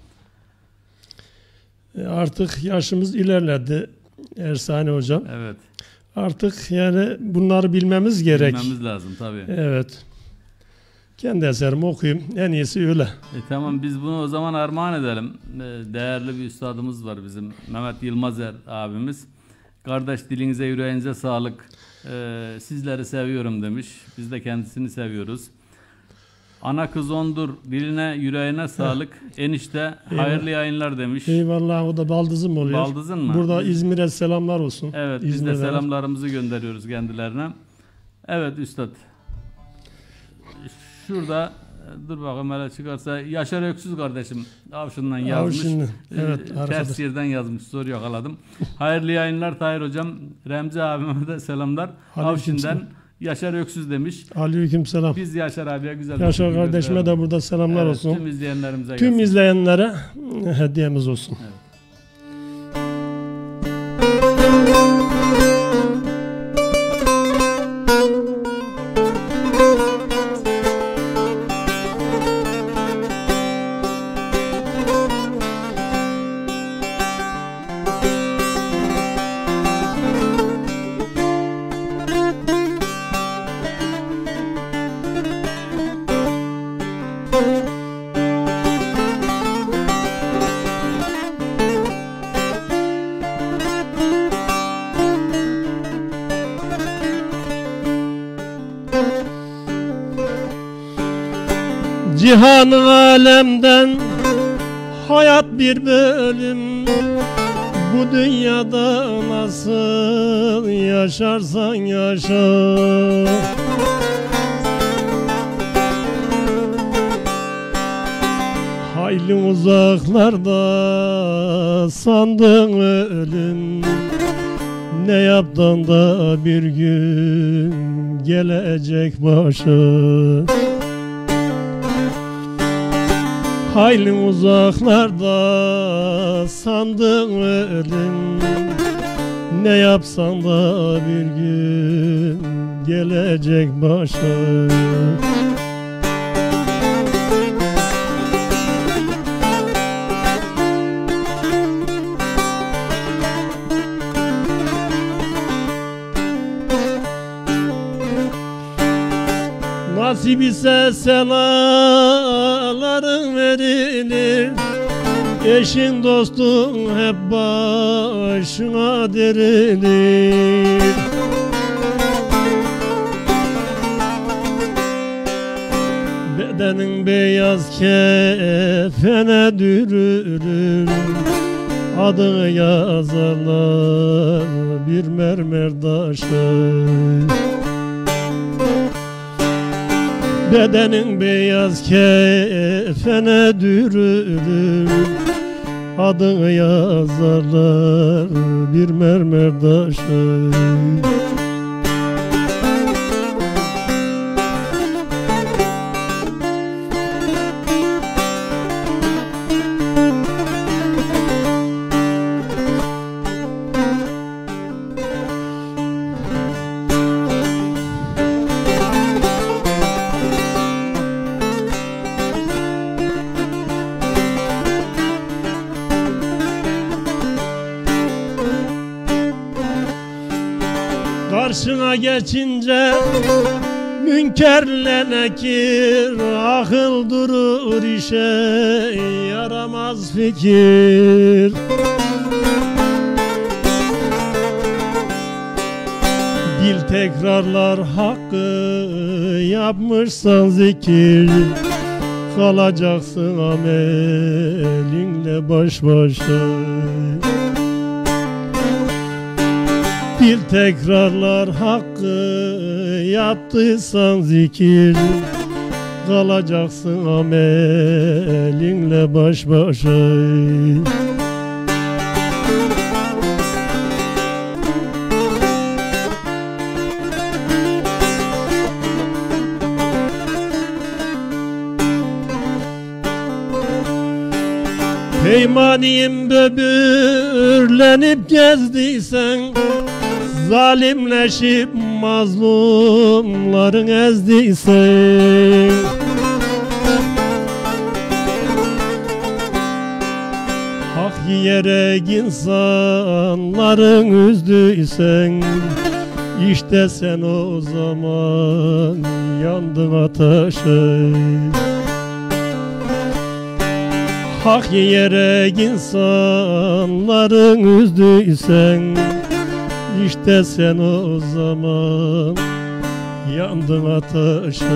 Ee, artık yaşımız ilerledi Ersani hocam. Evet. Artık yani bunları bilmemiz gerek. Bilmemiz lazım tabii. Evet. Kendi eserimi okuyayım. En iyisi öyle. E, tamam, biz bunu o zaman armağan edelim. E, değerli bir üstadımız var bizim, Mehmet Yılmazer abimiz. Kardeş, dilinize yüreğinize sağlık. E, sizleri seviyorum demiş. Biz de kendisini seviyoruz. Ana kız ondur, diline yüreğine sağlık. Enişte hayırlı yayınlar demiş. Eyvallah, o da baldızım oluyor. Baldızın mı? Burada İzmir'e selamlar olsun. Evet, biz İzmir'e. de selamlarımızı gönderiyoruz kendilerine. Evet üstad. Şurada dur bakalım, hele çıkarsa Yaşar Öksüz kardeşim Avşin'den yazmış. Avşin'den, evet, Ee, arkadaş. ters yerden yazmış, soru yakaladım. Hayırlı yayınlar Tahir hocam. Remzi abime de selamlar. Aleyküm Avşin'den selam. Yaşar Öksüz demiş. Aleyküm selam. Biz Yaşar abiye güzel Yaşar bir kardeşime gönderelim. de burada selamlar Evet, olsun. tüm izleyenlerimize Tüm gelsin. izleyenlere hediyemiz olsun. Evet. Cihan alemden hayat bir bölüm. Bu dünyada nasıl yaşarsan yaşa. Hayli uzaklarda sandın ölüm. Ne yaptın da bir gün gelecek başa. Hayli uzaklarda sandın ölüm. Ne yapsan da bir gün gelecek başa. Nasip ise selaların verilir. Eşin dostun hep başına derilir. Bedenin beyaz kefene dürülür. Adını yazarlar bir mermer taşı. Bedenin beyaz kefene dürülür. Adını yazarlar bir mermer taşı. Karşına geçince münkerle nekir, akıl durur işe yaramaz fikir. Dil tekrarlar hakkı, yapmışsan zikir. Kalacaksın amelinle baş başa. Dil tekrarlar hakkı, yaptıysan zikir. kalacaksın amelinle baş başa. Peymaniyim böbürlenip gezdiysen, zalimleşip mazlumların ezdiysen, hak yiyerek insanların üzdüysen, işte sen o zaman yandın ateşe. Hak yiyerek insanların üzdüysen, işte sen o zaman yandın ateşe.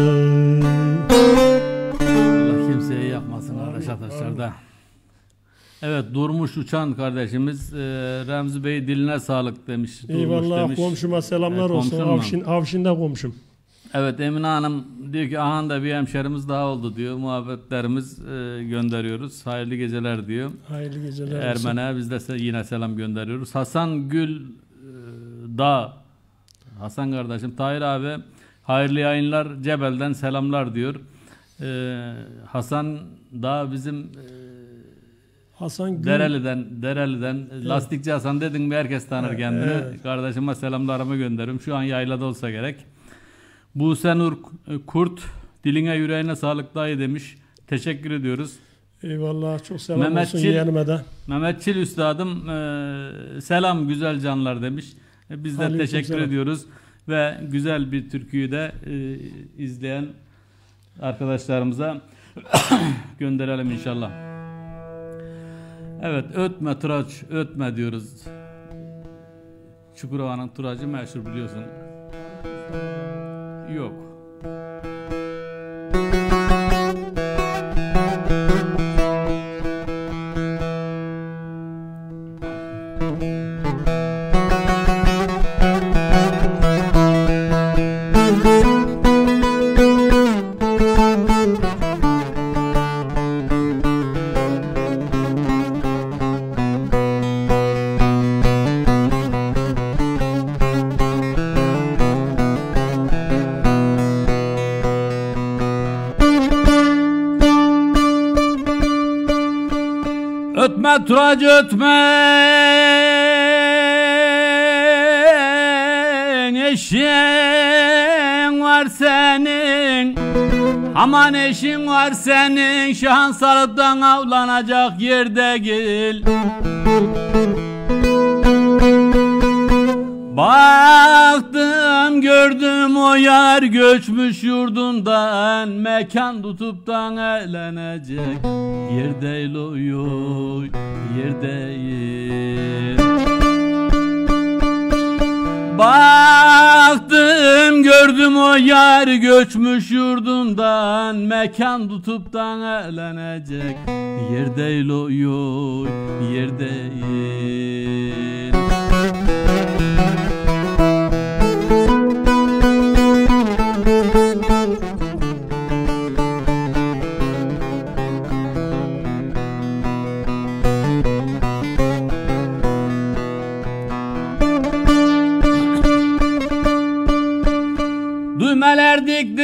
Allah kimseye yapmasın kardeş ateşlerde. Evet, Durmuş Uçan kardeşimiz e, Remzi Bey diline sağlık demiş. Eyvallah demiş. Komşuma selamlar Evet, olsun. komşun Avşin, Avşin'de komşum. Evet, Emine Hanım diyor ki ahan da bir hemşerimiz daha oldu diyor. Muhabbetlerimiz e, gönderiyoruz. Hayırlı geceler diyor. Hayırlı geceler. Ermen'e biz de yine selam gönderiyoruz. Hasan Gül e, Dağ. Hasan kardeşim, Tahir abi hayırlı yayınlar, Cebel'den selamlar diyor. E, Hasan Dağ bizim e, Hasan Gül. Dereli'den, Dereli'den evet. Lastikçi Hasan dedin mi herkes tanır evet, kendini. Evet. Kardeşime selamlarımı gönderiyorum. Şu an yaylada olsa gerek. Buse Nur Kurt, diline yüreğine sağlık dayı demiş. Teşekkür ediyoruz. Eyvallah, çok selam Mehmet olsun Çil, yeğenime de. Mehmet Çil üstadım e, selam güzel canlar demiş. E, biz de Aleyküm teşekkür selam. ediyoruz. Ve güzel bir türküyü de e, izleyen arkadaşlarımıza gönderelim inşallah. Evet, ötme Turaç, ötme diyoruz. Çukurova'nın Turacı meşhur biliyorsun. Yok. Ötme Turac ötme, eşin var senin, aman eşin var senin, şahan sarıptan avlanacak yer değil. Baktım gördüm o yar göçmüş yurdundan, mekan tutuptan eğlenecek yer değil oy oy, yer değil. Baktım gördüm o yar göçmüş yurdundan, mekan tutuptan eğlenecek yer değil oy oy, yer değil. Düğmeler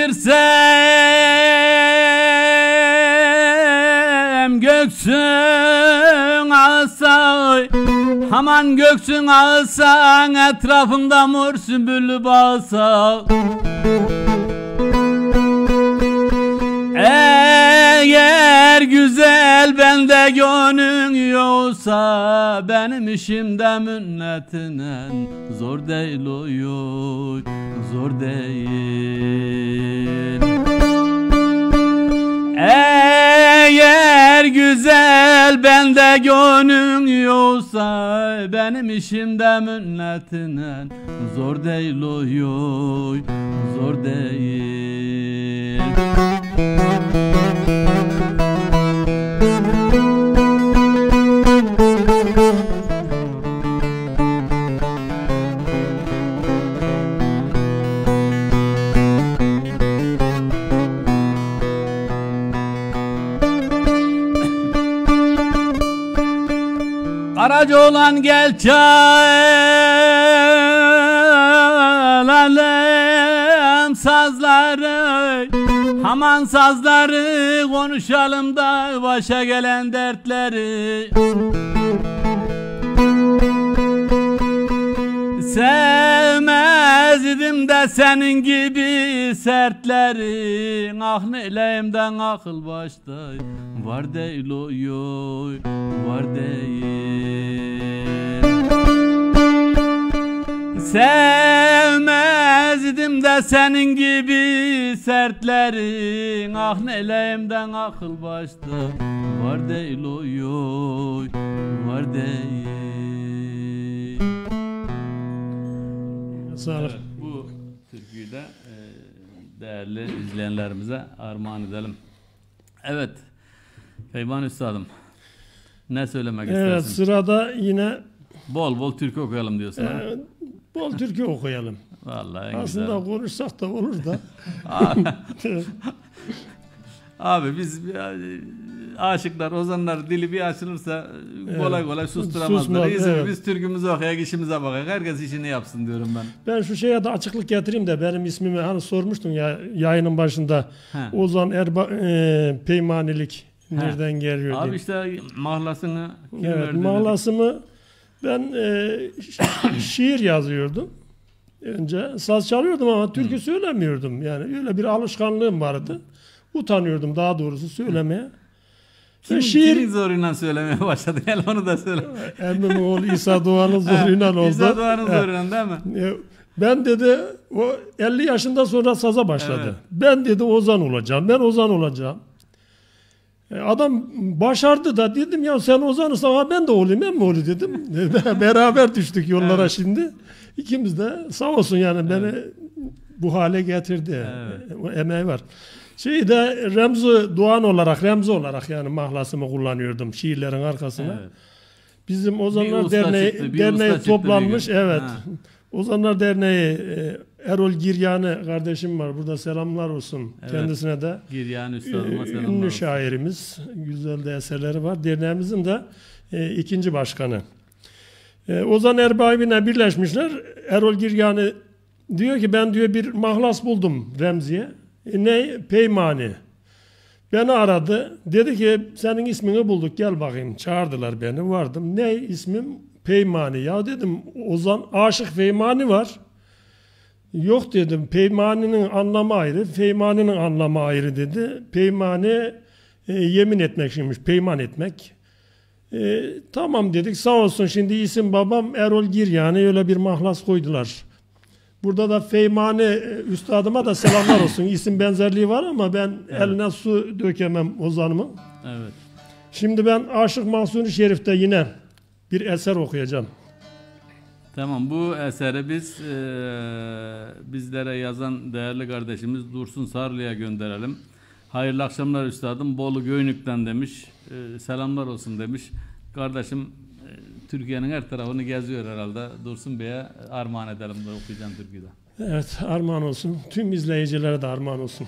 diktirsem göksün alsa, aman göksün alsan etrafında mor sümbüllü bağsa. Eğer güzel bende gönlün yoksa, benim işimde münnetinen zor değil oy oy, zor değil. Eğer güzel bende gönlün yoksa, benim işimde münnetinen zor değil oy oy, zor değil. zaman gel çalalım sazları, aman sazları, konuşalım da başa gelen dertleri. Sevmezdim de senin gibi sertleri, ah neyleyimden akıl başta var değil oy oy, var değil. Sevmezdim de senin gibi sertleri, ah neyleyimden akıl başta var değil oy oy, var değil. Evet, bu türküyü de e, değerli izleyenlerimize armağan edelim. Evet, Peyman Üstadım, ne söylemek Evet, istersin? Evet, sırada yine bol bol türkü okuyalım diyorsun. e, bol türkü okuyalım. Vallahi en Aslında güzel. konuşsak da olur da. Abi, abi biz aşıklar, ozanlar dili bir açılırsa kolay Evet. kolay susturamazlar. Susmaz, İyisi evet. biz türkümüzü okuyak, işimize bakak. Herkes işini yapsın diyorum ben. Ben şu şeye de açıklık getireyim de benim ismimi hani sormuştun ya yayının başında. He. Ozan Erba, e, Peymanilik nereden geliyor Abi diye. işte mahlasını kim Evet, verdi? mahlasımı ben e, şi- şiir yazıyordum. Önce saz çalıyordum ama türkü söylemiyordum. Yani öyle bir alışkanlığım vardı. Utanıyordum daha doğrusu söylemeye. Kim, şiir kimin zoruyla söylemeye başladı? Gel onu da söyle. Emmimin oğlu İsa Doğan'ın zoruyla oldu. İsa Doğan'ın Evet. zoruyla değil mi? E, Ben dedi o elli yaşından sonra saza başladı. Evet. Ben dedi ozan olacağım. Ben ozan olacağım. E, Adam başardı da dedim ya sen ozanısın ama ben de olayım ben mi olayım dedim. Beraber düştük yollara Evet. şimdi. İkimiz de sağ olsun yani beni bu hale getirdi. Evet. O emeği var. Şeyde Remzi Doğan olarak, Remzi olarak yani mahlasımı kullanıyordum şiirlerin arkasına. Evet. Bizim Bir Ozanlar usta Derneği, çıktı, bir derneği usta çıktı toplanmış. bir gün. Evet. Ha. Ozanlar Derneği e, Erol Giryani kardeşim var. Burada selamlar olsun Evet. kendisine de. Giryan E, üstadıma selamlar Ünlü olsun. şairimiz. Güzel de eserleri var. Derneğimizin de e, ikinci başkanı. E, Ozan Erbabi'ne birleşmişler. Erol Giryani diyor ki ben diyor bir mahlas buldum Remzi'ye. E, ne? Peymani. Beni aradı. Dedi ki senin ismini bulduk gel bakayım. Çağırdılar beni. Vardım. Ne ismim? Peymani. Ya dedim Ozan Aşık Peymani var. Yok dedim. Peymani'nin anlamı ayrı. Peymani'nin anlamı ayrı dedi. Peymani e, yemin etmek şeymiş. Peyman etmek. E, tamam dedik. Sağ olsun şimdi isim babam Erol Giryani öyle bir mahlas koydular. Burada da Feymani üstadıma da selamlar olsun. İsim benzerliği var ama ben Evet. eline su dökemem Ozan'ımın. Evet. Şimdi ben Aşık Mahzun-i Şerif'te yine bir eser okuyacağım. Tamam, bu eseri biz e, bizlere yazan değerli kardeşimiz Dursun Sarlı'ya gönderelim. Hayırlı akşamlar üstadım. Bolu Göynük'ten demiş. E, selamlar olsun demiş. Kardeşim e, Türkiye'nin her tarafını geziyor herhalde. Dursun Bey'e armağan edelim de okuyacağım Türkiye'de. Evet armağan olsun. Tüm izleyicilere de armağan olsun.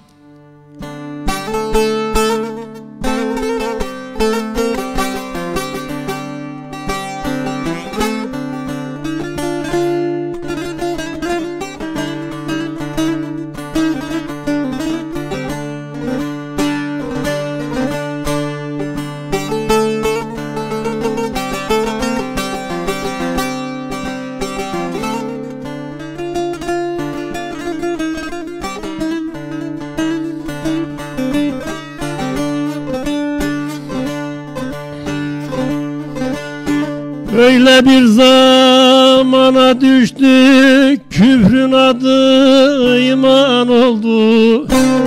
Öyle bir zamana düştük, küfrün adı iman oldu.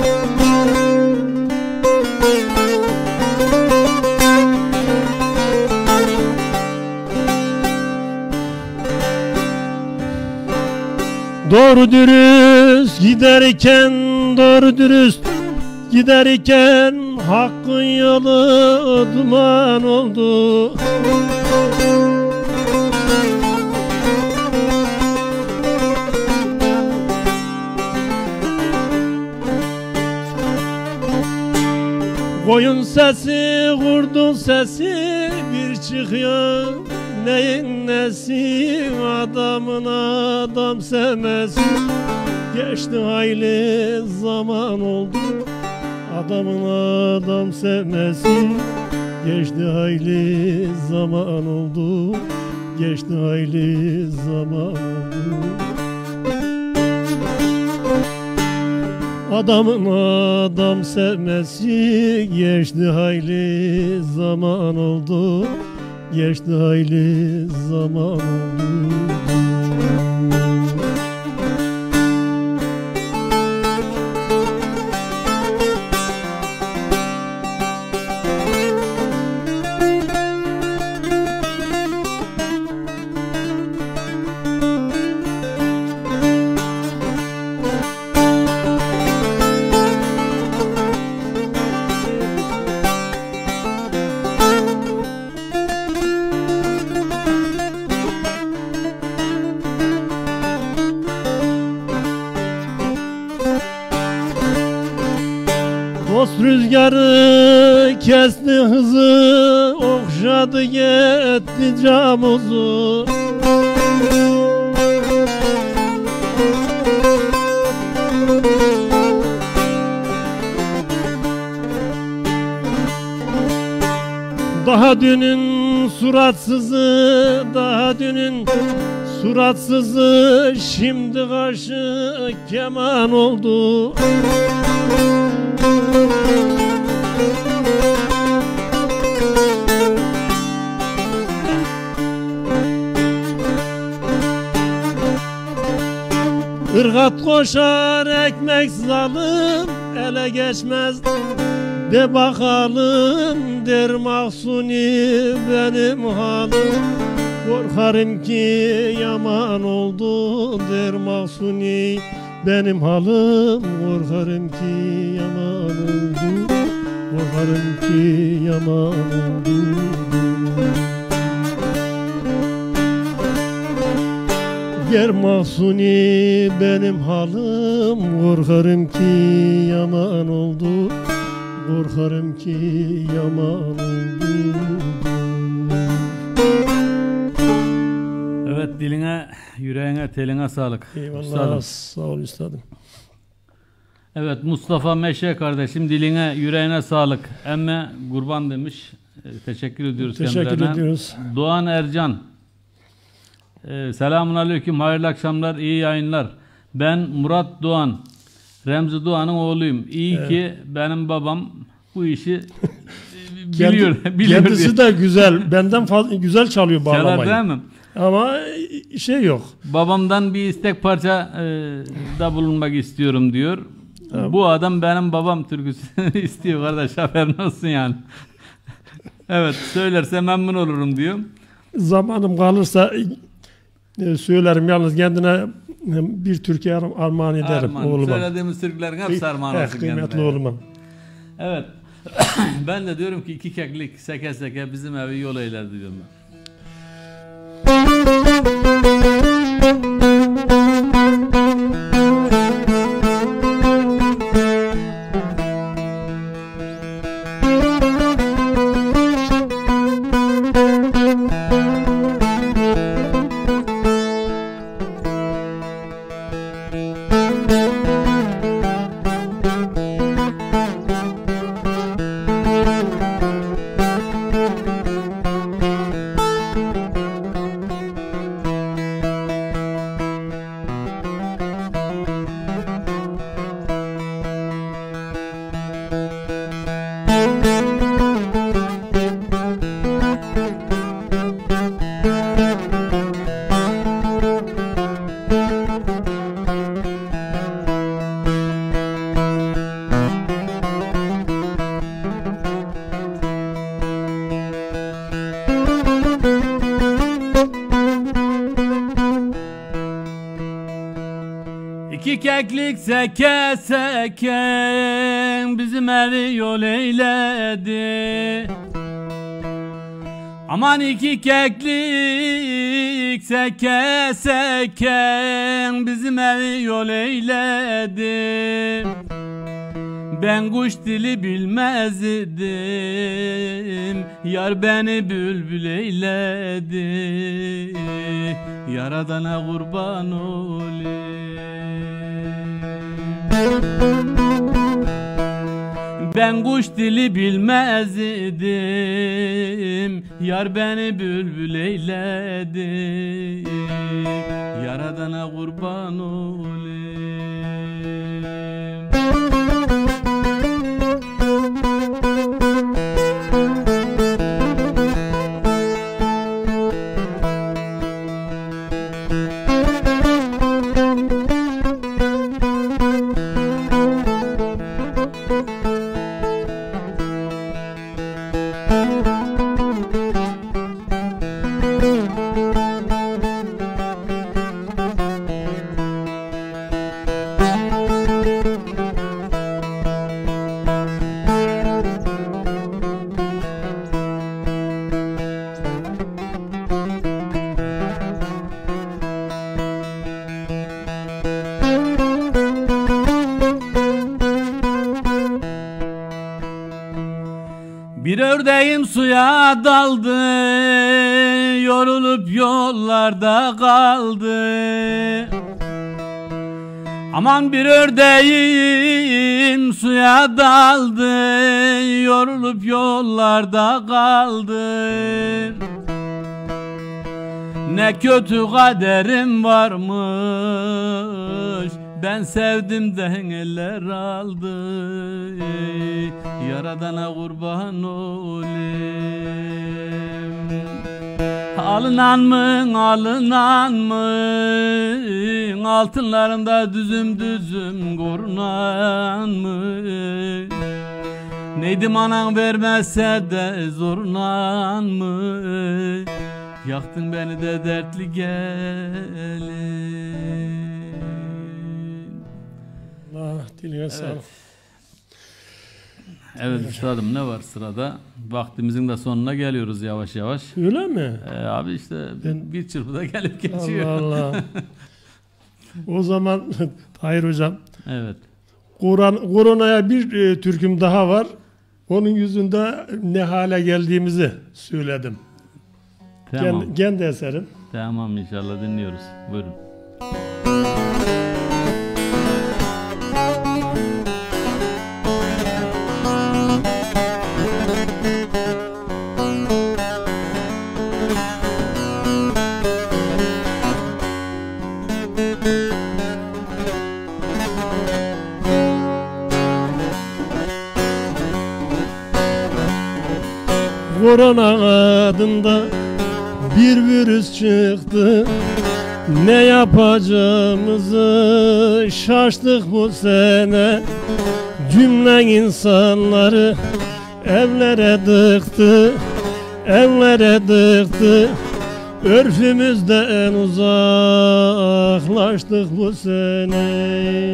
Doğru dürüst giderken, doğru dürüst giderken hakkın yolu duman oldu. Koyun sesi, kurdun sesi bir çıkıyor neyin nesi, adamın adam sevmesi. Geçti hayli zaman oldu, adamın adam sevmesi. Geçti hayli zaman oldu, geçti hayli zaman oldu. Adamın adam sevmesi, geçti hayli zaman oldu, geçti hayli zaman oldu. Dost rüzgarı kesti hızı, okşadı gitti camımızı. Daha dünün suratsızı, daha dünün suratsızı, şimdi karşı keman oldu. Irgat koşar ekmek zalım, ele geçmez de bakalım, der Mahsuni benim halim. Korkarım ki yaman oldu, der Mahsuni benim halim. Korkarım ki yaman oldu, korkarım ki yaman oldu. Der Mahsuni benim halim, korkarım ki yaman oldu, korkarım ki yaman oldu. Evet, diline, yüreğine, teline sağlık. Eyvallah, Üstadım. sağ ol üstadım. Evet, Mustafa Meşe kardeşim, diline, yüreğine sağlık. Emme kurban demiş. Ee, teşekkür ediyoruz Teşekkür kendilerine. ediyoruz. Doğan Ercan. Ee, selamun aleyküm, hayırlı akşamlar, iyi yayınlar. Ben Murat Doğan, Remzi Doğan'ın oğluyum. İyi Evet. ki benim babam bu işi biliyor. Kendi, biliyor kendisi diye. de güzel, benden fazla güzel çalıyor Çalar bağlamayı. değil mi? Ama şey yok. Babamdan bir istek parça e, da bulunmak istiyorum diyor. Evet. Bu adam benim babam türküsünü istiyor kardeş, haberin olsun yani. Evet, söylerse memnun olurum diyor. Zamanım kalırsa e, söylerim, yalnız kendine e, bir Türkiye armağan ederim Armağan. oğluma. Söylediğimiz türkülerin hepsi armağan Eh, olsun kıymetli kendine. oğluma. Evet. Ben de diyorum ki iki keklik seke seke bizim evi yol eyler diyorum ben. İki keklik seke seke bizim evi yol eyledi. Aman iki keklik seke seke bizim evi yol eyledi. Ben kuş dili bilmezdim, yar beni bülbül eyledi, Yaradana kurban olayım. Ben kuş dili bilmezdim, yar beni bülbül eyledi, Yaradana kurban olayım. Bir ördeğim suya daldı, yorulup yollarda kaldı. Aman bir ördeğim suya daldı, yorulup yollarda kaldı. Ne kötü kaderim varmış, ben sevdim de eller aldı, Yaradana kurban olayım. Alınan mı, alınan mı, altınlarında düzüm düzüm korunan mı? Neydim anan vermezse de zorlan mı? Yaktın beni de dertli gelin. Allah diline sağlık. Evet. Evet üstadım, ne var sırada? Vaktimizin de sonuna geliyoruz yavaş yavaş. Öyle mi? Ee, abi işte Ben- bir çırpıda gelip geçiyor. Allah Allah. O zaman Tahir Hocam, Evet. Kur'an, koronaya bir e, türküm daha var. Onun yüzünde ne hale geldiğimizi söyledim. Tamam. Kendi, kendi eserim. Tamam inşallah dinliyoruz. Buyurun. Korona adında bir virüs çıktı. Ne yapacağımızı şaştık bu sene. Cümle insanları evlere dıktı, evlere dıktı. Örfümüzden uzaklaştık bu sene.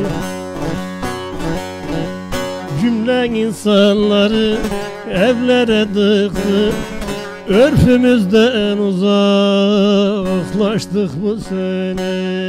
Cümle insanları evlere dıktı, örfümüzden uzaklaştık bu sene.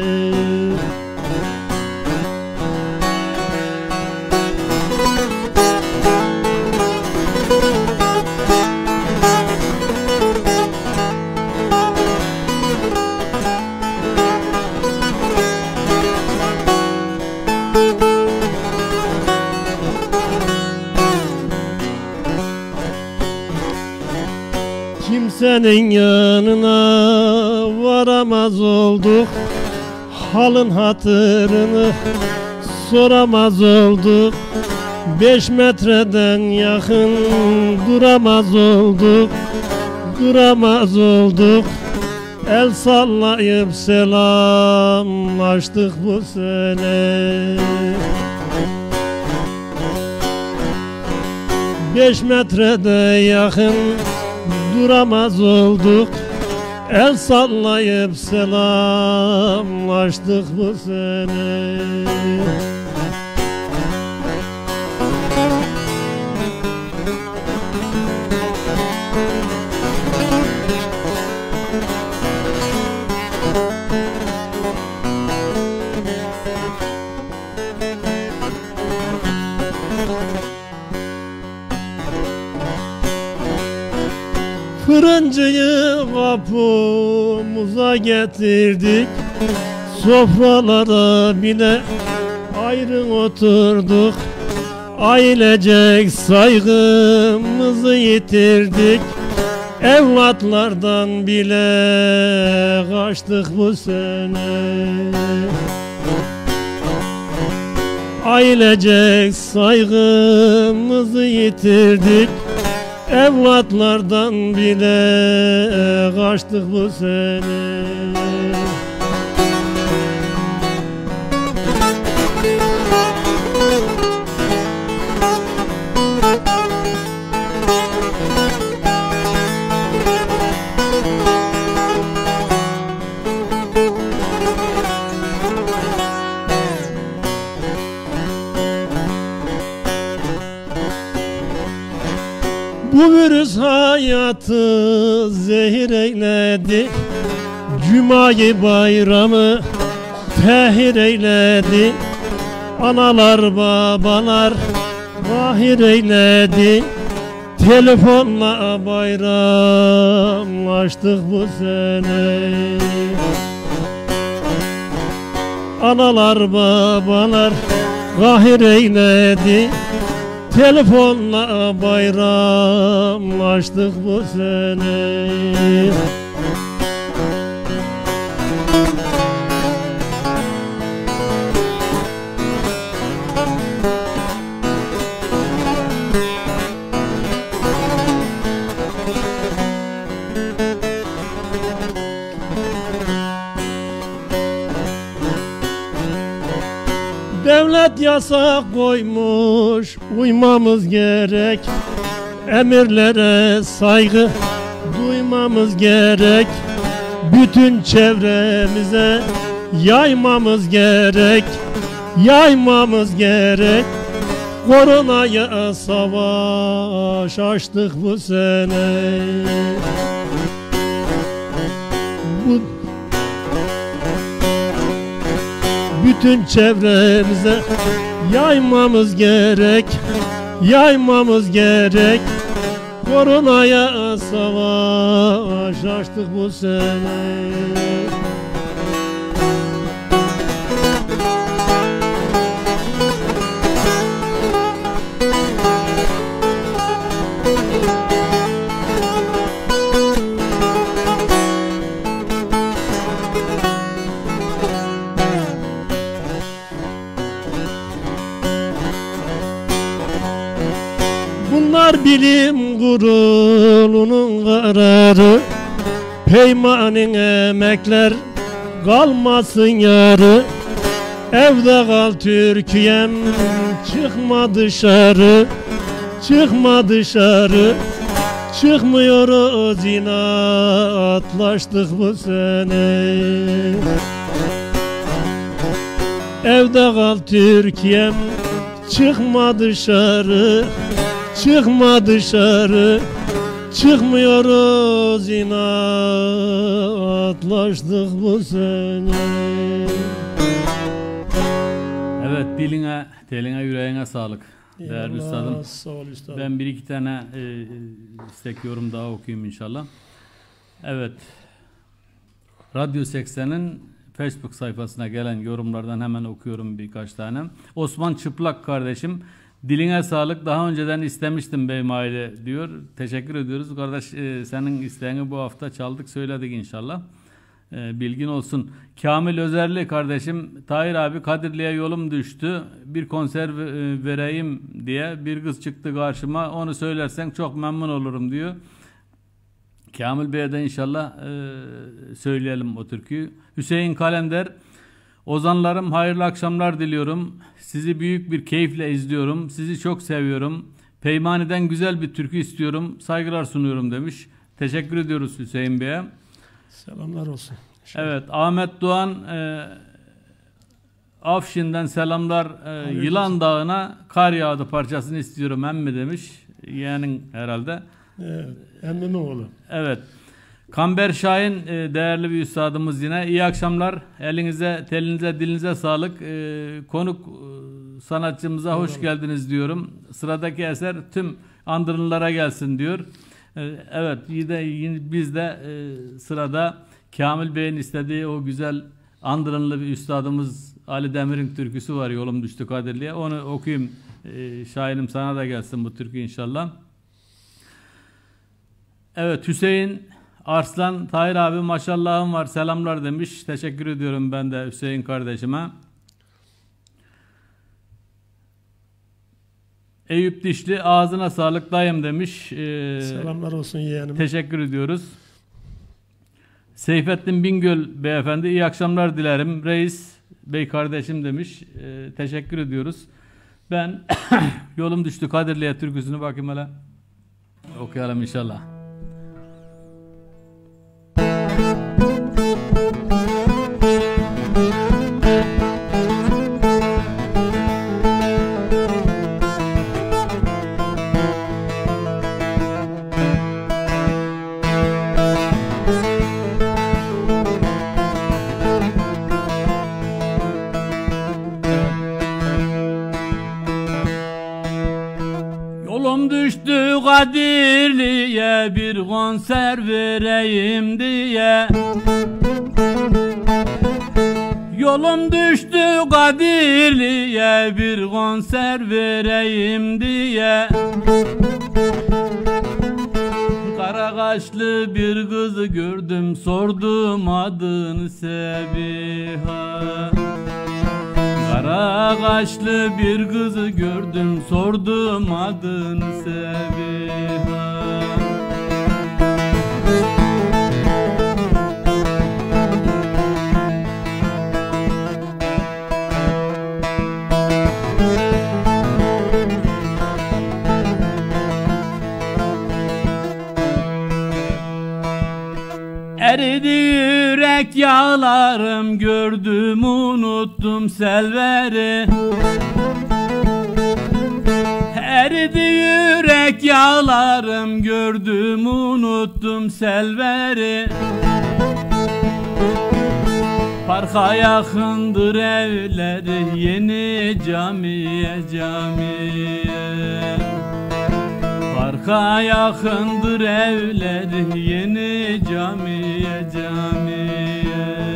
Kimsenin yanına varamaz olduk, halın hatırını soramaz olduk. Beş metreden yakın duramaz olduk, duramaz olduk. El sallayıp selamlaştık bu sene. Beş metrede yakın duramaz olduk, el sallayıp selamlaştık bu sene. Fırıncıyı kapımıza getirdik, sofralara bile ayrı oturduk. Ailecek saygımızı yitirdik, evlatlardan bile kaçtık bu sene. Ailecek saygımızı yitirdik, evlatlardan bile kaçtık bu sene. Bu virüs hayatı zehir eyledi, Cuma'yı bayramı tehir eyledi. Analar babalar mahir eyledi, telefonla bayram açtık bu sene. Analar babalar kahir eyledi, telefonla bayramlaştık bu sene. Devlet yasak koymuş, uymamız gerek. Emirlere saygı duymamız gerek. Bütün çevremize yaymamız gerek. Yaymamız gerek. Koronaya savaş açtık bu sene. Bu bütün çevremize yaymamız gerek, yaymamız gerek. Koronaya savaş açtık bu sene. Bunlar bilim kurulunun kararı, peymanin emekler kalmasın yarı. Evde kal Türkiye'm, çıkma dışarı, çıkma dışarı. Çıkmıyoruz, inatlaştık bu sene. Evde kal Türkiye'm, çıkma dışarı, çıkma dışarı. Çıkmıyoruz, inatlaştık bu sene. Evet, diline, teline, yüreğine sağlık. Değerli Eyvallah, üstadım. sağ ol üstadım. Ben bir iki tane e, istek yorum daha okuyayım inşallah. Evet. Radyo seksenin Facebook sayfasına gelen yorumlardan hemen okuyorum birkaç tane. Osman Çıplak kardeşim, diline sağlık. Daha önceden istemiştim beyim aile diyor. Teşekkür ediyoruz. Kardeş e, senin isteğini bu hafta çaldık, söyledik inşallah. E, bilgin olsun. Kamil Özerli kardeşim, Tahir abi Kadirli'ye yolum düştü. Bir konser e, vereyim diye bir kız çıktı karşıma. Onu söylersen çok memnun olurum diyor. Kamil Bey'e de inşallah e, söyleyelim o türküyü. Hüseyin Kalender, ozanlarım hayırlı akşamlar diliyorum. Sizi büyük bir keyifle izliyorum. Sizi çok seviyorum. Peymani'den güzel bir türkü istiyorum. Saygılar sunuyorum demiş. Teşekkür ediyoruz Hüseyin Bey'e. Selamlar olsun. Evet, Ahmet Doğan e, Afşin'den selamlar. E, Yılan Dağı'na kar yağdı parçasını istiyorum emmi demiş. Yeğenin herhalde. Evet, emmimin oğlu. Evet. Kamber Şahin e, değerli bir üstadımız yine. İyi akşamlar. Elinize, telinize, dilinize sağlık. E, konuk e, sanatçımıza hoş geldiniz diyorum. Sıradaki eser tüm andırınlara gelsin diyor. Ee, Evet, yine, yine biz de e, sırada Kamil Bey'in istediği o güzel Andırınlı bir üstadımız Ali Demir'in türküsü var, Yolum Düştü Kadirli'ye. Onu okuyayım. Ee, Şahinim, sana da gelsin bu türkü inşallah. Evet, Hüseyin Arslan, Tahir abi maşallahım var, selamlar demiş. Teşekkür ediyorum ben de Hüseyin kardeşime. Eyüp Dişli, ağzına sağlık dayım demiş. Ee, Selamlar olsun yeğenim. Teşekkür ediyoruz. Seyfettin Bingöl beyefendi, iyi akşamlar dilerim. Reis Bey kardeşim demiş. Ee, teşekkür ediyoruz. Ben Yolum Düştü Kadirli'ye türküsünü bakayım hele. Okuyalım inşallah. Yolum düştü Kadirli'ye, bir konser vereyim diye. Yolum düştü Kadirli'ye, bir konser vereyim diye. Kara kaşlı bir kızı gördüm, sordum adını Sebiha. Kara kaşlı bir kızı gördüm, sordum adını Sebiha. Eridi yürek yağlarım, gördüm unuttum selveri. Eridi yürek yağlarım, gördüm unuttum selveri. Parka yakındır evleri, yeni camiye camiye. Parka yakındır evleri, yeni camiye camiye.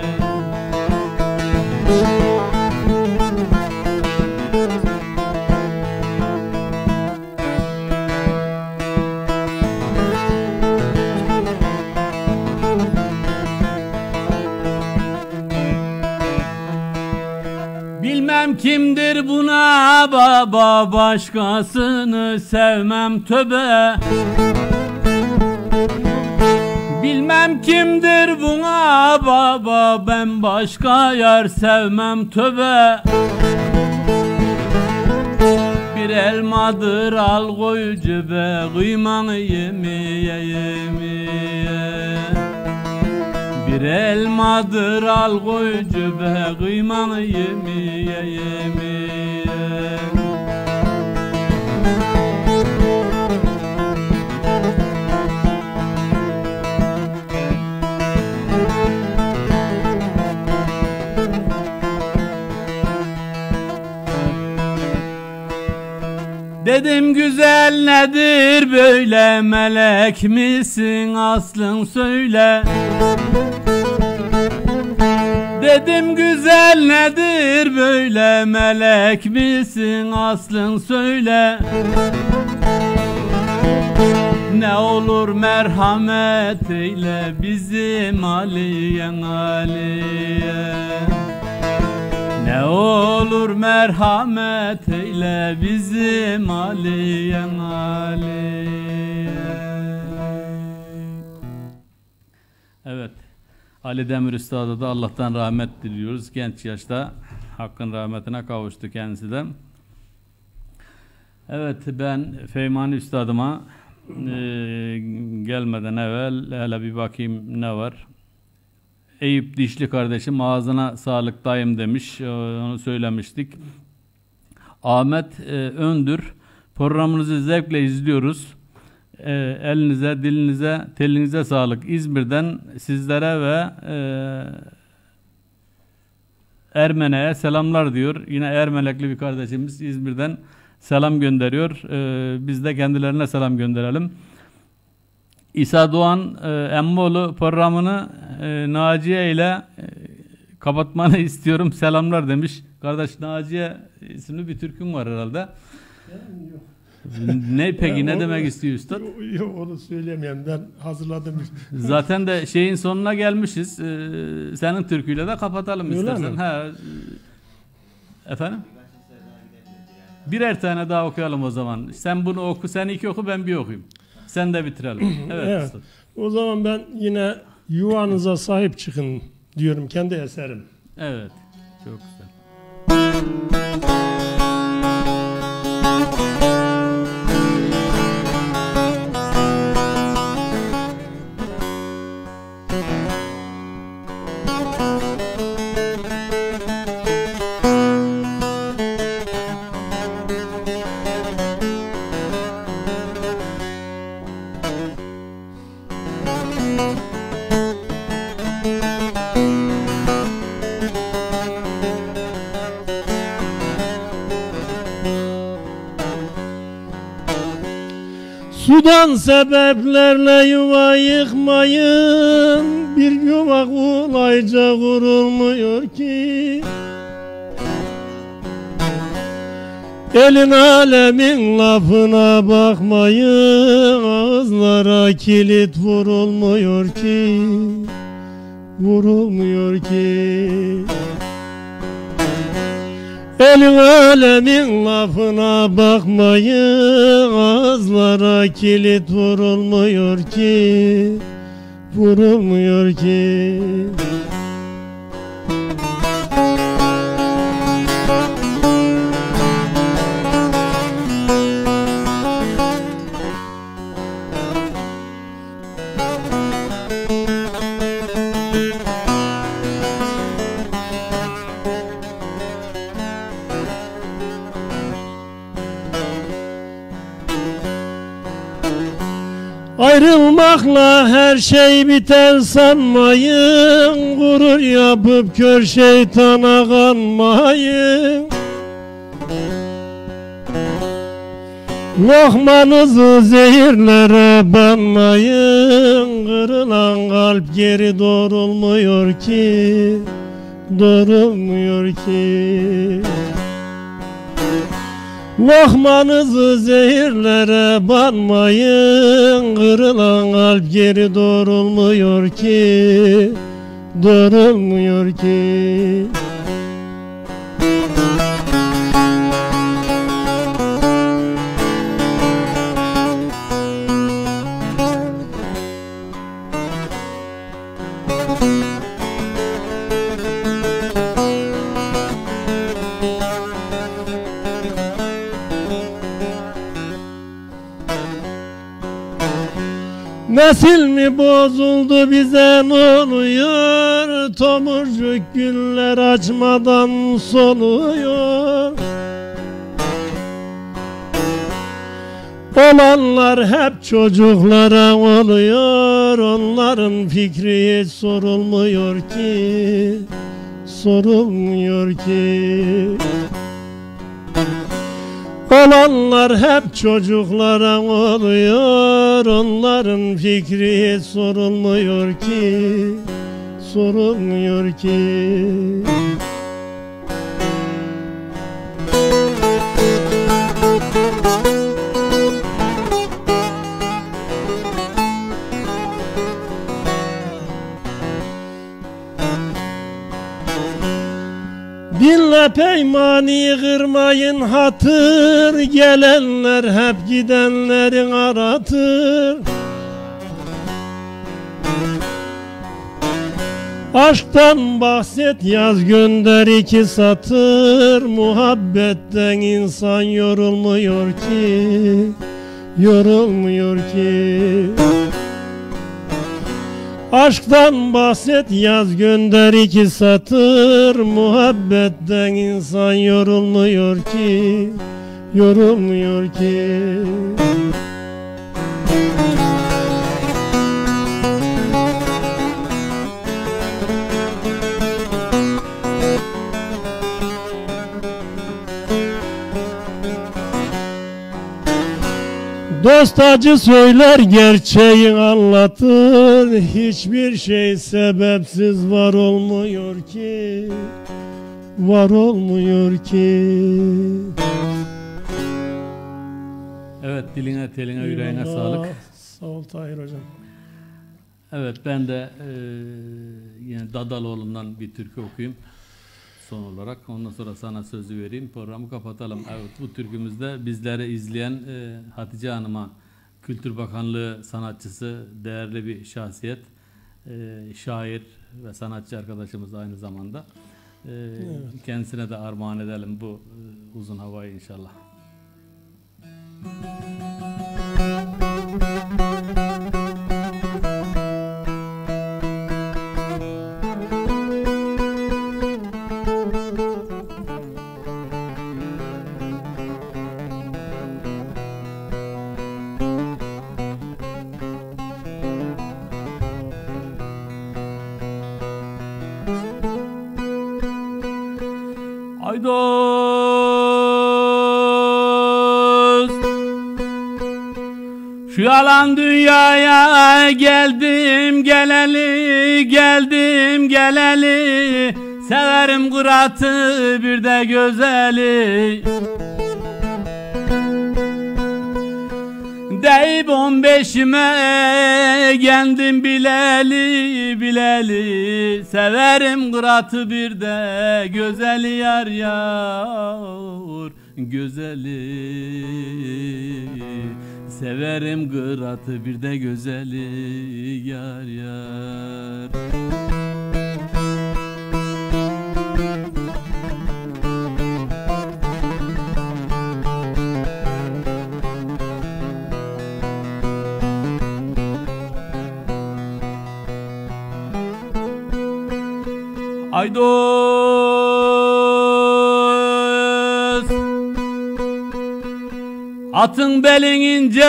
Bilmem kimdir buna baba, başkasını sevmem töbe. Bilmem kimdir buna baba, ben başka yar sevmem töbe. Bir elmadır al koy cebe, kıymanı yemeye yemeye. Bir elmadır al koy cebe, kıymanı yemeye yemeye. Dedim güzel nedir böyle, melek misin aslın söyle. Dedim güzel nedir böyle, melek misin aslın söyle. Ne olur merhamet eyle bizim Aliyen Aliye. Ne olur merhamet eyle bizim Aliyen Aliye. Evet, Ali Demir Üstad'a da Allah'tan rahmet diliyoruz. Genç yaşta Hakk'ın rahmetine kavuştu kendisi de. Evet, ben Feymani Üstad'ıma e, gelmeden evvel hele bir bakayım ne var. Eyüp Dişli kardeşim, ağzına sağlık dayım demiş, onu söylemiştik. Ahmet e, Öndür, programınızı zevkle izliyoruz. E, elinize, dilinize, telinize sağlık. İzmir'den sizlere ve e, Ermene'ye selamlar diyor. Yine Ermenekli bir kardeşimiz İzmir'den selam gönderiyor. E, biz de kendilerine selam gönderelim. İsa Doğan e, Emmoğlu programını e, Naciye ile e, kapatmanı istiyorum. Selamlar demiş. Kardeş, Naciye isimli bir türkün var herhalde. Ne peki, ne demek istiyor üstad? Yok, onu söyleyemem, ben hazırladım. Zaten de şeyin sonuna gelmişiz. Ee, senin türküyle de kapatalım Öyle istersen. mi? Ha, e, efendim? Birer tane daha okuyalım o zaman. Sen bunu oku, sen iki oku, ben bir okuyayım. Sen de bitirelim. Evet, Evet. üstad. O zaman ben yine yuvanıza sahip çıkın diyorum, kendi eserim. Evet. Çok güzel. Sudan sebeplerle yuva yıkmayın, bir yuva kolayca kurulmuyor ki. Elin alemin lafına bakmayın, ağızlara kilit vurulmuyor ki, vurulmuyor ki. Elin alemin lafına bakmayın, ağızlara kilit vurulmuyor ki, vurulmuyor ki. Ayrılmakla her şey biter sanmayın, gurur yapıp kör şeytana kanmayın. Lokmanızı zehirlere banmayın, kırılan kalp geri doğrulmuyor ki, doğrulmuyor ki. Lokmanızı zehirlere banmayın, kırılan kalp geri doğrulmuyor ki, doğrulmuyor ki. Nesil mi bozuldu, bize ne oluyor? Tomurcuk güller açmadan soluyor. Olanlar hep çocuklara oluyor, onların fikri hiç sorulmuyor ki, sorulmuyor ki. Olanlar hep çocuklara oluyor, onların fikri hiç sorulmuyor ki, sorulmuyor ki. Dinle peymani kırmayın hatır, gelenler hep gidenlerin aratır. Aşktan bahset, yaz gönder iki satır, muhabbetten insan yorulmuyor ki, yorulmuyor ki. Aşktan bahset, yaz gönder iki satır, muhabbetten insan yorulmuyor ki, yorulmuyor ki. Dost acı söyler, gerçeği anlatır. Hiçbir şey sebepsiz var olmuyor ki, var olmuyor ki. Evet, diline, teline, yüreğine Eyvallah. sağlık. Sağ ol Tahir hocam. Evet, ben de e, yine Dadaloğlu'ndan bir türkü okuyayım son olarak. Ondan sonra sana sözü vereyim. Programı kapatalım. Evet, bu türkümüzde bizleri izleyen e, Hatice Hanım'a, Kültür Bakanlığı sanatçısı, değerli bir şahsiyet, e, şair ve sanatçı arkadaşımız aynı zamanda. E, evet. Kendisine de armağan edelim bu e, uzun havayı inşallah. Dost, şu yalan dünyaya geldim geleli, geldim geleli, severim kıratı bir de gözeli. Deyip on beşime geldim bileli bileli, severim kıratı bir de gözeli yar yar gözeli. Severim kıratı bir de gözeli yar yar. Ay dost, atın belin ince,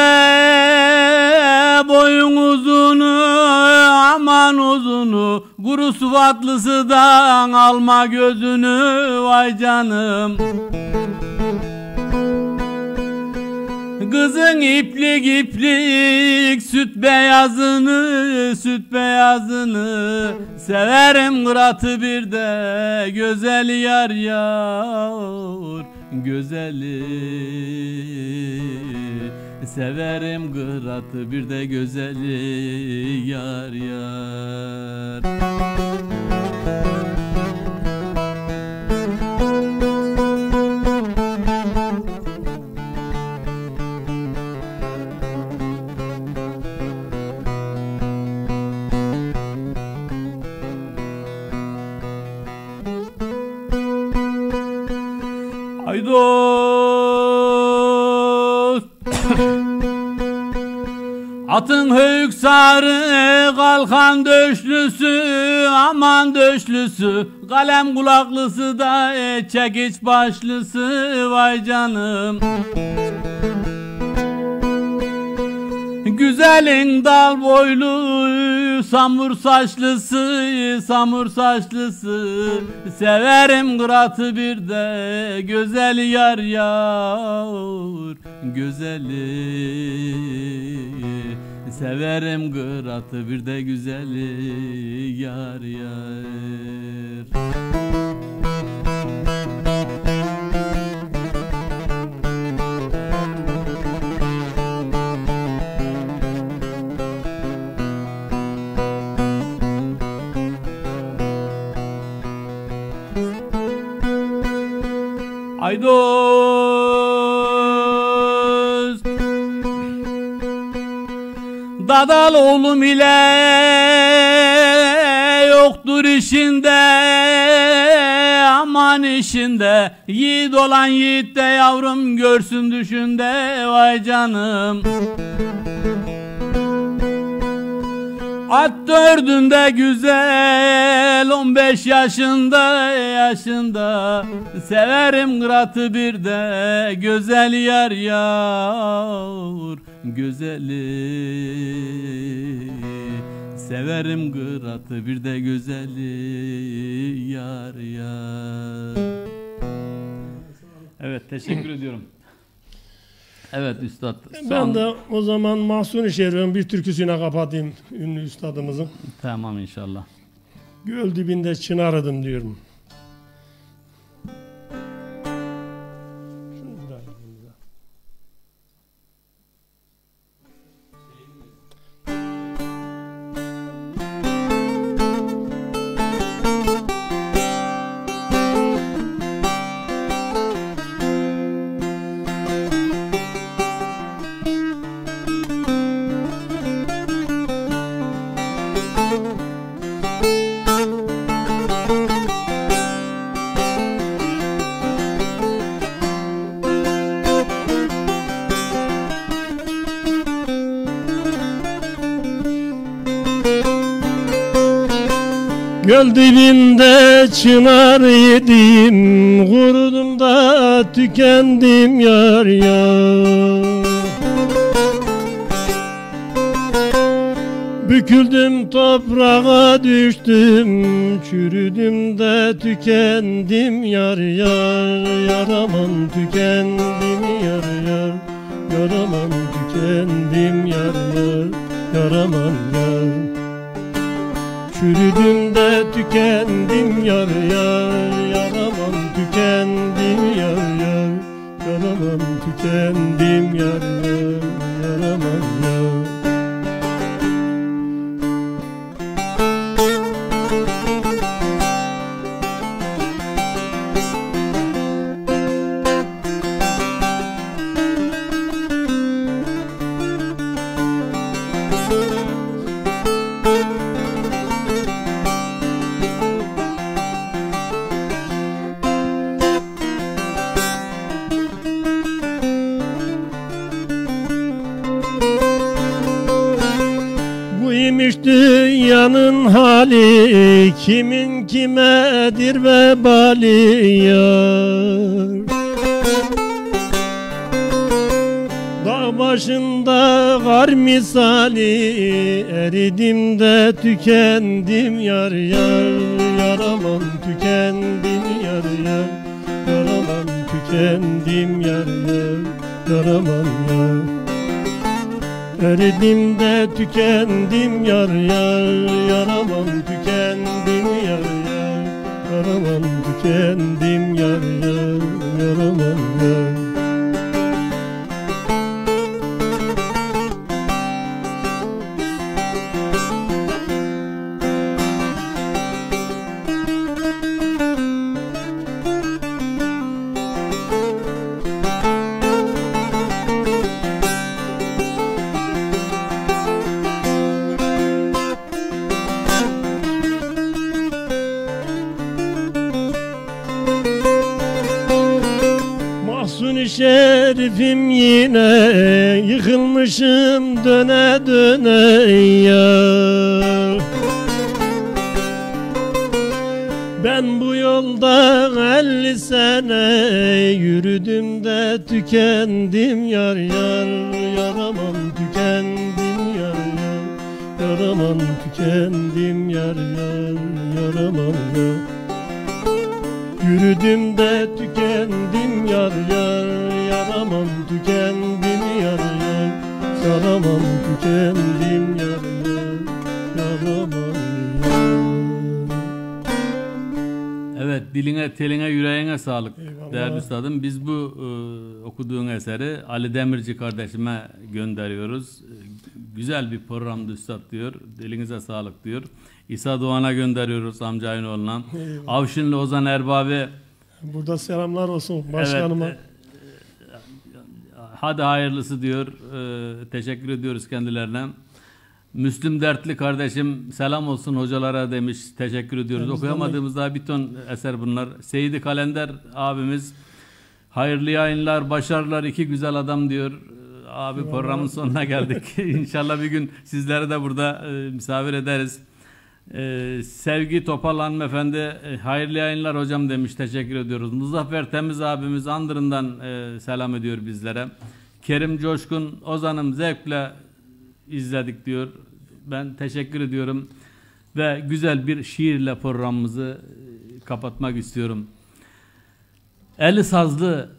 boyun uzunu, aman uzunu, kuru sıvatlısıdan alma gözünü, vay canım. Kızın iplik iplik, süt beyazını, süt beyazını, severim kıratı bir de gözeli yar yar gözeli. Severim kıratı bir de gözeli yar yar. Ay dost, atın höyük sarı, kalkan döşlüsü, aman döşlüsü, kalem kulaklısı da e, çekiç başlısı, vay canım. Güzelin dal boylu, samur saçlısı, samur saçlısı, severim kıratı bir de gözeli yar yar gözeli. Severim kıratı bir de güzeli yar yar. Ay dost, Dadaloğlum ile yoktur işinde, aman işinde, yiğit olan yiğit de yavrum görsün düşünde, vay canım. At dördünde güzel, on beş yaşında yaşında, severim kıratı bir de gözeli yar yar gözeli. Severim kıratı bir de güzeli yar yar. Evet, teşekkür ediyorum. Evet üstad. Ben Son... de o zaman Mahsuni Şerif'in bir türküsüne kapatayım ünlü üstadımızın. Tamam inşallah. Göl dibinde çınarıdım diyorum. Göl dibinde çınar yedim, kurudum da tükendim yar yar. Büküldüm toprağa düştüm, çürüdüm de tükendim yar yar. Yaraman tükendim yar yar, yaraman tükendim yar yar, yaraman yar. Çürüdüm de tükendim yar yar, yaramam tükendim yar yar, yaramam tükendim yar yar, yaramam yar. Dünyanın hali kimin kimedir vebali yar. Dağ başında kar misali eridim de tükendim yar yar. Yaramam tükendim yar yar, yaramam tükendim yar yar, yaramam yar. Eridim de tükendim yar yar, yaramam tükendim yar yar, yaramam tükendim yar yar, yaramam yar. Mahsuni Şerif'im yine yıkılmışım döne döne yar. Ben bu yolda elli sene yürüdüm de tükendim yar yar, yaramam tükendim yar yar, yaramam tükendim yar yar, yaramam yar. Yürüdüm de tükendim yar yar, yaramam tükendim yar yar, yaramam tükendim yar yar, yaramam yar. Evet, diline, teline, yüreğine sağlık. Eyvallah. Değerli üstadım. Biz bu e, okuduğun eseri Ali Demirci kardeşime gönderiyoruz. E, güzel bir programdı üstad diyor. Dilinize sağlık diyor. İsa Doğan'a gönderiyoruz amca Aynoğlu'na. Avşinli Ozan Erbabi. Burada selamlar olsun başkanıma. Evet, e, hadi hayırlısı diyor. E, teşekkür ediyoruz kendilerine. Müslüm Dertli kardeşim selam olsun hocalara demiş. Teşekkür ediyoruz. Evet, okuyamadığımız daha bir ton eser bunlar. Seyidi Kalender abimiz hayırlı yayınlar, başarılar, iki güzel adam diyor. Abi evet, programın sonuna geldik. İnşallah bir gün sizleri de burada e, misafir ederiz. E, Sevgi Topal hanımefendi e, hayırlı yayınlar hocam demiş. Teşekkür ediyoruz. Muzaffer Temiz abimiz Andırın'dan e, selam ediyor bizlere. Kerim Coşkun Ozan'ım zevkle izledik diyor. Ben teşekkür ediyorum ve güzel bir şiirle programımızı kapatmak istiyorum. Eli sazlı,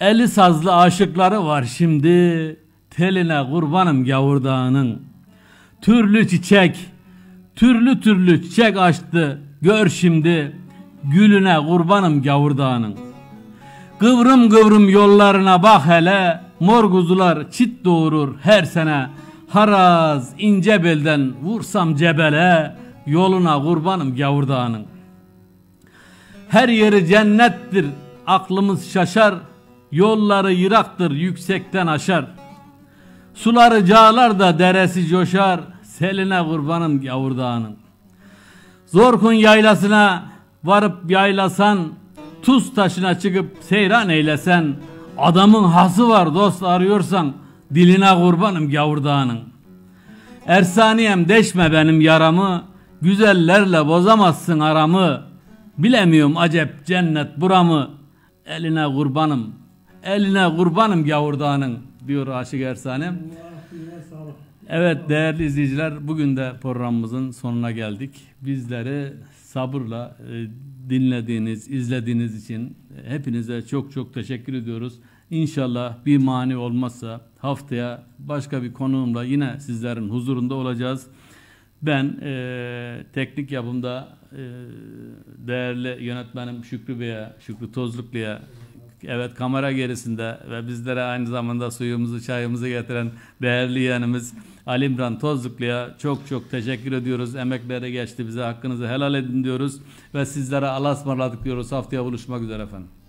Eli sazlı aşıkları var şimdi, teline kurbanım gavurdağının. Türlü çiçek, türlü türlü çiçek açtı, gör şimdi, gülüne kurbanım gavurdağının. Kıvrım kıvrım yollarına bak hele, mor kuzular çit doğurur her sene. Haraz ince belden vursam cebele, yoluna kurbanım gavurdağının. Her yeri cennettir, aklımız şaşar, yolları yıraktır, yüksekten aşar. Suları cağlar da deresi coşar, seline kurbanım gavurdağının. Zorkun yaylasına varıp yaylasan, tuz taşına çıkıp seyran eylesen, adamın hası var dost arıyorsan, diline kurbanım gavurdağının. Ersaniyem deşme benim yaramı, güzellerle bozamazsın aramı. Bilemiyorum acep cennet buramı, eline kurbanım, eline kurbanım gavurdağının diyor Aşık Ersanem. Evet değerli izleyiciler, bugün de programımızın sonuna geldik. Bizleri sabırla e, dinlediğiniz, izlediğiniz için hepinize çok çok teşekkür ediyoruz. İnşallah bir mani olmazsa haftaya başka bir konuğumla yine sizlerin huzurunda olacağız. Ben e, teknik yapımda e, değerli yönetmenim Şükrü Bey'e, Şükrü Tozluklu'ya, evet kamera gerisinde ve bizlere aynı zamanda suyumuzu, çayımızı getiren değerli yeğenimiz Ali İmran Tozluklu'ya çok çok teşekkür ediyoruz. Emekleri geçti, bize hakkınızı helal edin diyoruz ve sizlere Allah'a ısmarladık diyoruz. Haftaya buluşmak üzere efendim.